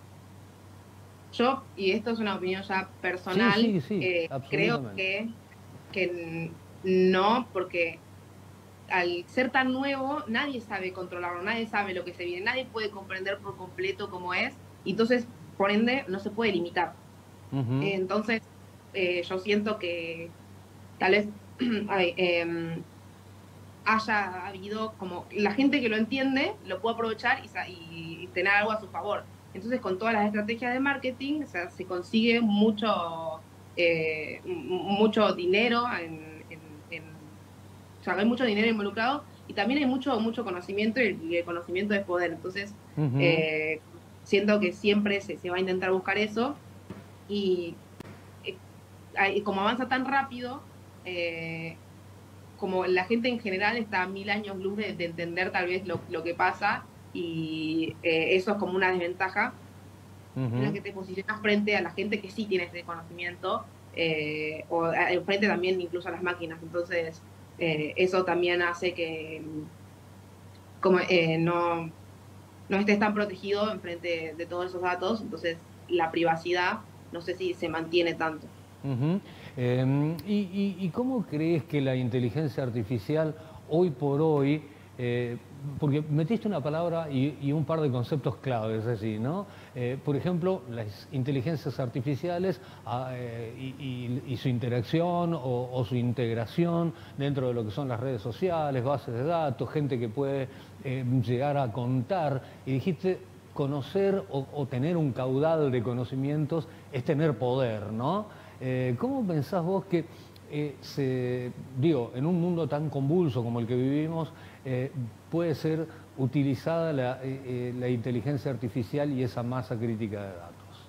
Yo, y esto es una opinión ya Sí, personal, sí, sí, eh, creo absolutamente. que, que no, porque al ser tan nuevo, nadie sabe controlarlo, nadie sabe lo que se viene, nadie puede comprender por completo cómo es, y entonces, por ende, no se puede limitar. Ujú. Entonces, eh, yo siento que tal vez ay, eh, haya habido como la gente que lo entiende lo puede aprovechar y, y, y tener algo a su favor. Entonces, con todas las estrategias de marketing, o sea, se consigue mucho, eh, mucho dinero en, en, en o sea, hay mucho dinero involucrado y también hay mucho, mucho conocimiento y el, y el conocimiento es poder. Entonces, Ujú. eh, siento que siempre se, se, va a intentar buscar eso y eh, hay, como avanza tan rápido, eh, como la gente en general está a mil años luz de, de entender tal vez lo, lo que pasa y eh, eso es como una desventaja en la Ujú. que te posicionas frente a la gente que sí tiene ese conocimiento eh, o a- frente también incluso a las máquinas. Entonces, eh, eso también hace que como eh, no, no estés tan protegido en frente de, de todos esos datos, entonces la privacidad no sé si se mantiene tanto. Ujú. Eh, y, y- y cómo crees que la inteligencia artificial hoy por hoy, eh, porque metiste una palabra y, y un par de conceptos claves, es decir, ¿no? Eh, por ejemplo, las inteligencias artificiales ah, eh, y, y- y su interacción o, o su integración dentro de lo que son las redes sociales, bases de datos, gente que puede eh, llegar a contar, y dijiste, conocer o, o tener un caudal de conocimientos es tener poder, ¿no? Eh, ¿Cómo pensás vos que, eh, se, digo, en un mundo tan convulso como el que vivimos, eh, puede ser utilizada la, eh, eh, la inteligencia artificial y esa masa crítica de datos?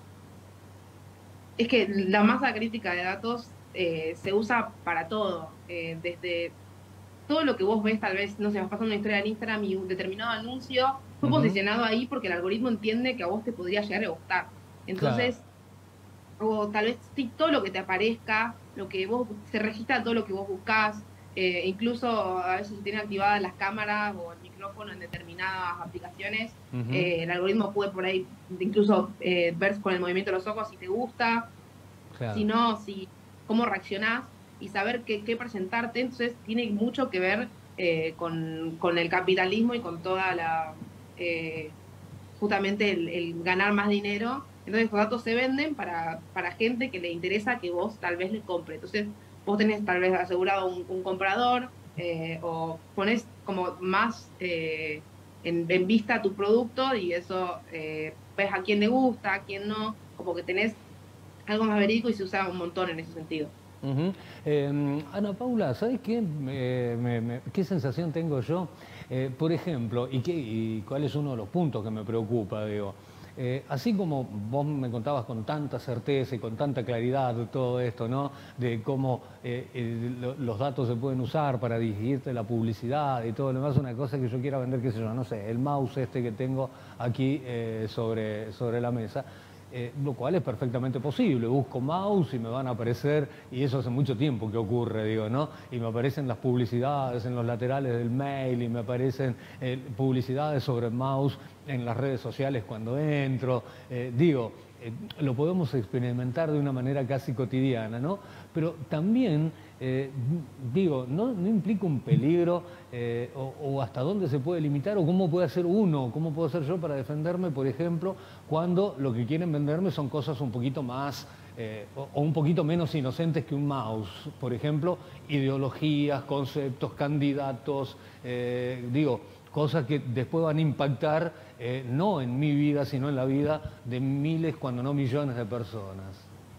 Es que la masa crítica de datos eh, se usa para todo, eh, desde todo lo que vos ves, tal vez, no sé, vas pasando una historia en Instagram y un determinado anuncio fue Ujú. posicionado ahí porque el algoritmo entiende que a vos te podría llegar a gustar. Claro. Entonces, o tal vez sí, todo lo que te aparezca, lo que vos, se registra todo lo que vos buscás, eh, incluso a veces se tienen activadas las cámaras o el micrófono en determinadas aplicaciones, Ujú. eh, el algoritmo puede por ahí incluso eh, ver con el movimiento de los ojos si te gusta, si Claro. no, si, cómo reaccionás y saber qué, qué presentarte. Entonces tiene mucho que ver eh, con, con, el capitalismo y con toda la, eh, justamente el, el, ganar más dinero. Entonces los datos se venden para, para gente que le interesa que vos tal vez le compre. Entonces vos tenés tal vez asegurado un, un comprador eh, o pones como más eh, en, en, vista tu producto y eso eh, ves a quién le gusta, a quién no, como que tenés algo más verídico y se usa un montón en ese sentido. Uh-huh. eh, Ana Paula, ¿sabes qué, eh, me, me, qué sensación tengo yo? Eh, por ejemplo, y, qué, y cuál es uno de los puntos que me preocupa, digo, eh, así como vos me contabas con tanta certeza y con tanta claridad todo esto, ¿no? De cómo eh, eh, lo, los datos se pueden usar para dirigirte la publicidad y todo lo demás, una cosa que yo quiera vender, qué sé yo, no sé, el mouse este que tengo aquí eh, sobre, sobre la mesa. Eh, lo cual es perfectamente posible. Busco mouse y me van a aparecer, y eso hace mucho tiempo que ocurre, digo, ¿no? Y me aparecen las publicidades en los laterales del mail y me aparecen eh, publicidades sobre mouse en las redes sociales cuando entro. Eh, digo, eh, lo podemos experimentar de una manera casi cotidiana, ¿no? Pero también, eh, digo, ¿no, no implica un peligro eh, o, o hasta dónde se puede limitar o cómo puede hacer uno, cómo puedo hacer yo para defenderme, por ejemplo, cuando lo que quieren venderme son cosas un poquito más eh, o, o un poquito menos inocentes que un mouse? Por ejemplo, ideologías, conceptos, candidatos, eh, digo, cosas que después van a impactar eh, no en mi vida, sino en la vida de miles, cuando no millones de personas.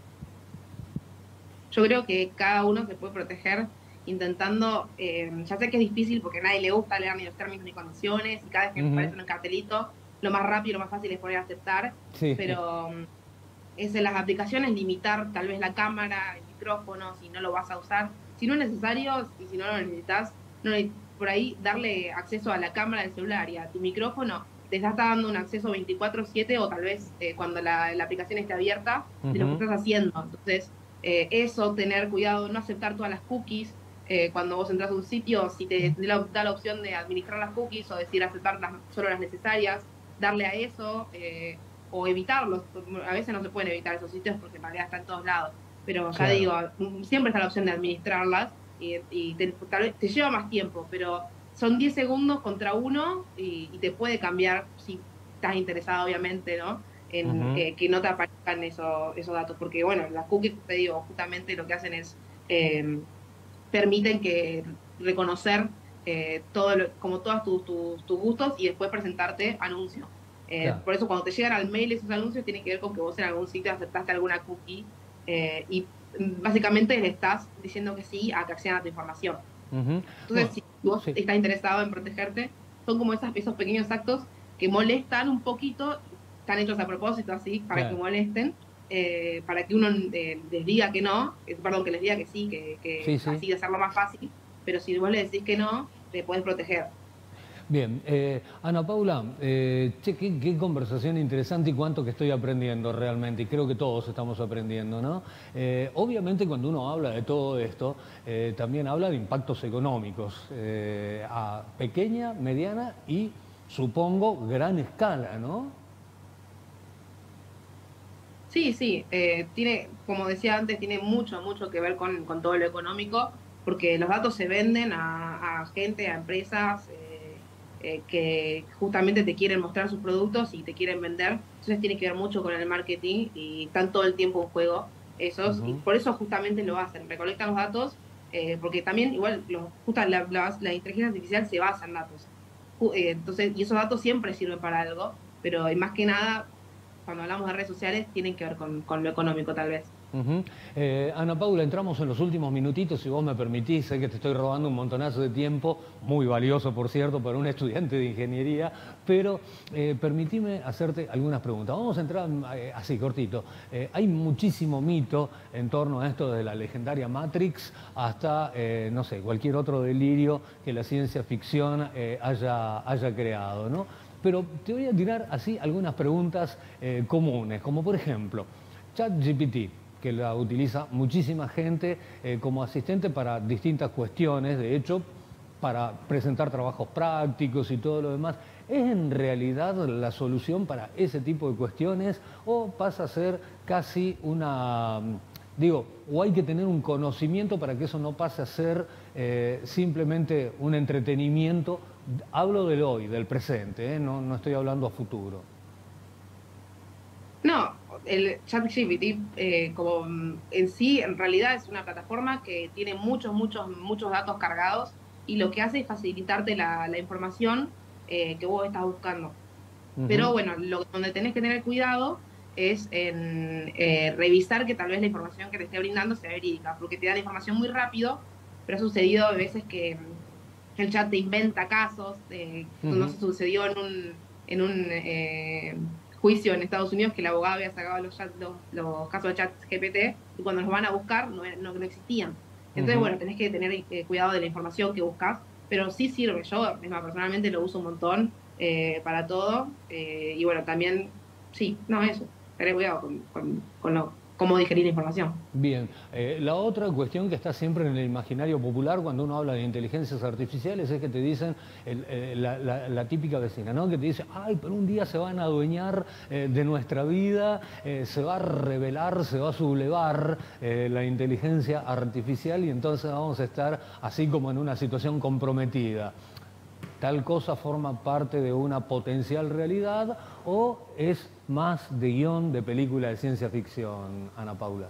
Yo creo que cada uno se puede proteger intentando, eh, ya sé que es difícil porque a nadie le gusta leer ni los términos ni condiciones, y cada vez que me Uh-huh. aparece un cartelito, lo más rápido, lo más fácil es poner a aceptar, Sí. pero um, es en las aplicaciones limitar tal vez la cámara, el micrófono, si no lo vas a usar, si no es necesario y si no lo necesitas, no, por ahí darle acceso a la cámara del celular y a tu micrófono, te está dando un acceso veinticuatro siete o tal vez eh, cuando la, la aplicación esté abierta de uh-huh. lo que estás haciendo. Entonces, eh, eso, tener cuidado, no aceptar todas las cookies. Eh, cuando vos entras a un sitio, si te da la opción de administrar las cookies o decir aceptar las, solo las necesarias, darle a eso eh, o evitarlos. A veces no se pueden evitar esos sitios porque en realidad están en todos lados. Pero ya claro. digo, siempre está la opción de administrarlas y, y te, tal vez te lleva más tiempo, pero son diez segundos contra uno y, y te puede cambiar si estás interesado, obviamente, ¿no? En uh-huh. eh, que no te aparezcan eso, esos datos. Porque, bueno, las cookies, te digo, justamente lo que hacen es eh, permiten que reconocer eh, todo lo, como todos tus tu, tu gustos y después presentarte anuncios. Eh, claro. Por eso cuando te llegan al mail esos anuncios tienen que ver con que vos en algún sitio aceptaste alguna cookie eh, y básicamente le estás diciendo que sí a que accedan a tu información. Uh-huh. Entonces, bueno, si vos sí. estás interesado en protegerte, son como esas, esos pequeños actos que molestan un poquito, están hechos a propósito así, para claro. que molesten, eh, para que uno eh, les diga que no, eh, perdón, que les diga que sí, que, que sí, sí. así de hacerlo más fácil, pero si vos le decís que no, te puedes proteger. Bien, eh, Ana Paula, eh, che, qué, qué conversación interesante y cuánto que estoy aprendiendo realmente, y creo que todos estamos aprendiendo, ¿no? Eh, obviamente cuando uno habla de todo esto, eh, también habla de impactos económicos eh, a pequeña, mediana y, supongo, gran escala, ¿no? Sí, sí, eh, tiene, como decía antes, tiene mucho, mucho que ver con, con todo lo económico, porque los datos se venden a, a gente, a empresas, eh, Eh, que justamente te quieren mostrar sus productos y te quieren vender, entonces tiene que ver mucho con el marketing y están todo el tiempo en juego esos, uh-huh. y por eso justamente lo hacen, recolectan los datos, eh, porque también igual los, justo la, la, la inteligencia artificial se basa en datos, eh, entonces, y esos datos siempre sirven para algo, pero más que nada, cuando hablamos de redes sociales, tienen que ver con, con lo económico tal vez. Uh-huh. eh, Ana Paula, entramos en los últimos minutitos, si vos me permitís, sé que te estoy robando un montonazo de tiempo, muy valioso por cierto para un estudiante de ingeniería, pero eh, permitime hacerte algunas preguntas. Vamos a entrar eh, así, cortito. Eh, hay muchísimo mito en torno a esto de la legendaria Matrix hasta, eh, no sé, cualquier otro delirio que la ciencia ficción eh, haya, haya creado, ¿no? Pero te voy a tirar así algunas preguntas eh, comunes, como por ejemplo, ChatGPT, que la utiliza muchísima gente eh, como asistente para distintas cuestiones, de hecho, para presentar trabajos prácticos y todo lo demás. ¿Es en realidad la solución para ese tipo de cuestiones o pasa a ser casi una, digo, o hay que tener un conocimiento para que eso no pase a ser eh, simplemente un entretenimiento? Hablo del hoy, del presente, ¿eh? no, no estoy hablando a futuro. No, el ChatGPT eh, como en sí, en realidad es una plataforma que tiene muchos, muchos, muchos datos cargados y lo que hace es facilitarte la, la información eh, que vos estás buscando. Uh-huh. Pero bueno, lo, donde tenés que tener cuidado es en eh, revisar que tal vez la información que te esté brindando sea verídica, porque te da la información muy rápido, pero ha sucedido a veces que mm, el chat te inventa casos, eh, no Ujú. se sucedió en un, en un eh, juicio en Estados Unidos que el abogado había sacado los, chat- los, los casos de chat G P T y cuando los van a buscar no, no, no existían. Entonces, Ujú. bueno, tenés que tener eh, cuidado de la información que buscas, pero sí sirve. Yo, misma, personalmente lo uso un montón eh, para todo. Eh, y bueno, también, sí, no, eso. Tener cuidado con, con, con lo, cómo digerir la información. Bien, eh, la otra cuestión que está siempre en el imaginario popular cuando uno habla de inteligencias artificiales es que te dicen, el, eh, la, la, la típica vecina, ¿no? Que te dice, ay, pero un día se van a adueñar eh, de nuestra vida, eh, se va a revelar, se va a sublevar eh, la inteligencia artificial y entonces vamos a estar así como en una situación comprometida. ¿Tal cosa forma parte de una potencial realidad o es más de guión de película de ciencia ficción, Ana Paula?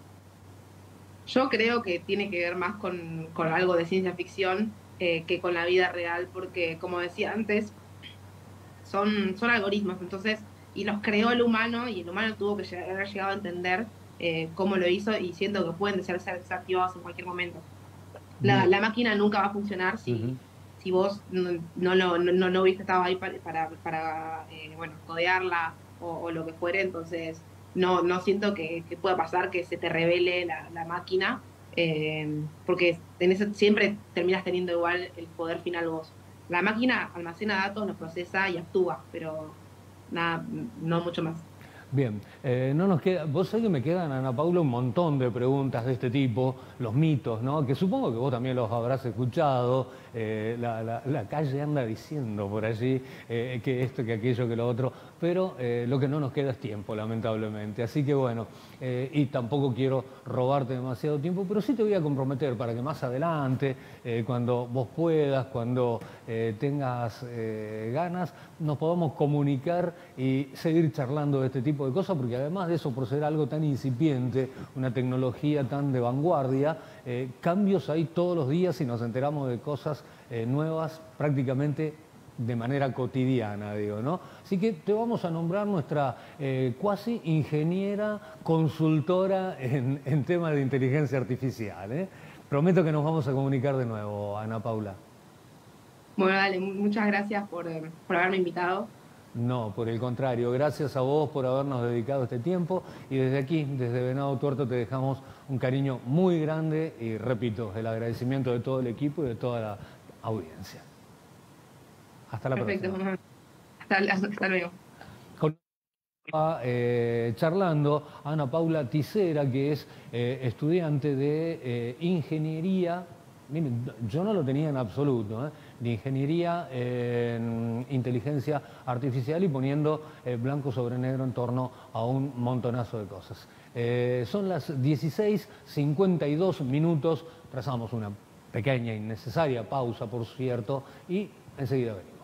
Yo creo que tiene que ver más con, con algo de ciencia ficción eh, que con la vida real, porque como decía antes, son, son algoritmos, entonces, y los creó el humano y el humano tuvo que llegar- haber llegado a entender eh, cómo lo hizo y siento que pueden ser, ser desactivados en cualquier momento. La, Bien. la máquina nunca va a funcionar Ujú. si, si vos no, no, lo- no, no, no hubiese estado ahí para, para, para, eh, bueno, codearla o, o lo que fuere, entonces no, no siento que, que pueda pasar que se te revele la, la máquina, eh, porque en ese, siempre terminas teniendo igual el poder final vos. La máquina almacena datos, los procesa y actúa, pero nada, no mucho más. Bien, eh, no nos queda, vos sabés que me quedan, Ana Paula, un montón de preguntas de este tipo, los mitos, ¿no? Que supongo que vos también los habrás escuchado, eh, la, la- la calle anda diciendo por allí eh, que esto, que aquello, que lo otro, pero eh, lo que no nos queda es tiempo, lamentablemente. Así que bueno, eh, y tampoco quiero robarte demasiado tiempo, pero sí te voy a comprometer para que más adelante, eh, cuando vos puedas, cuando eh, tengas eh, ganas, nos podamos comunicar y seguir charlando de este tipo de cosas, porque además de eso, por ser algo tan incipiente, una tecnología tan de vanguardia, eh, cambios hay todos los días y nos enteramos de cosas eh, nuevas prácticamente de manera cotidiana, digo, ¿no? Así que te vamos a nombrar nuestra eh, cuasi ingeniera consultora en, en temas de inteligencia artificial, ¿eh? Prometo que nos vamos a comunicar de nuevo, Ana Paula. Bueno, dale, mu- muchas gracias por, eh, por haberme invitado. No, por el contrario, gracias a vos por habernos dedicado este tiempo y desde aquí, desde Venado Tuerto, te dejamos un cariño muy grande y repito, el agradecimiento de todo el equipo y de toda la audiencia. Hasta la Perfecto. próxima. Hasta, hasta luego. Con- eh, charlando Ana Paula Tisera, que es eh, estudiante de eh, ingeniería. Miren, yo no lo tenía en absoluto, ¿eh? De ingeniería en inteligencia artificial y poniendo eh, blanco sobre negro en torno a un montonazo de cosas. Eh, son las dieciséis cincuenta y dos minutos, trazamos una pequeña, innecesaria pausa, por cierto, y enseguida venimos.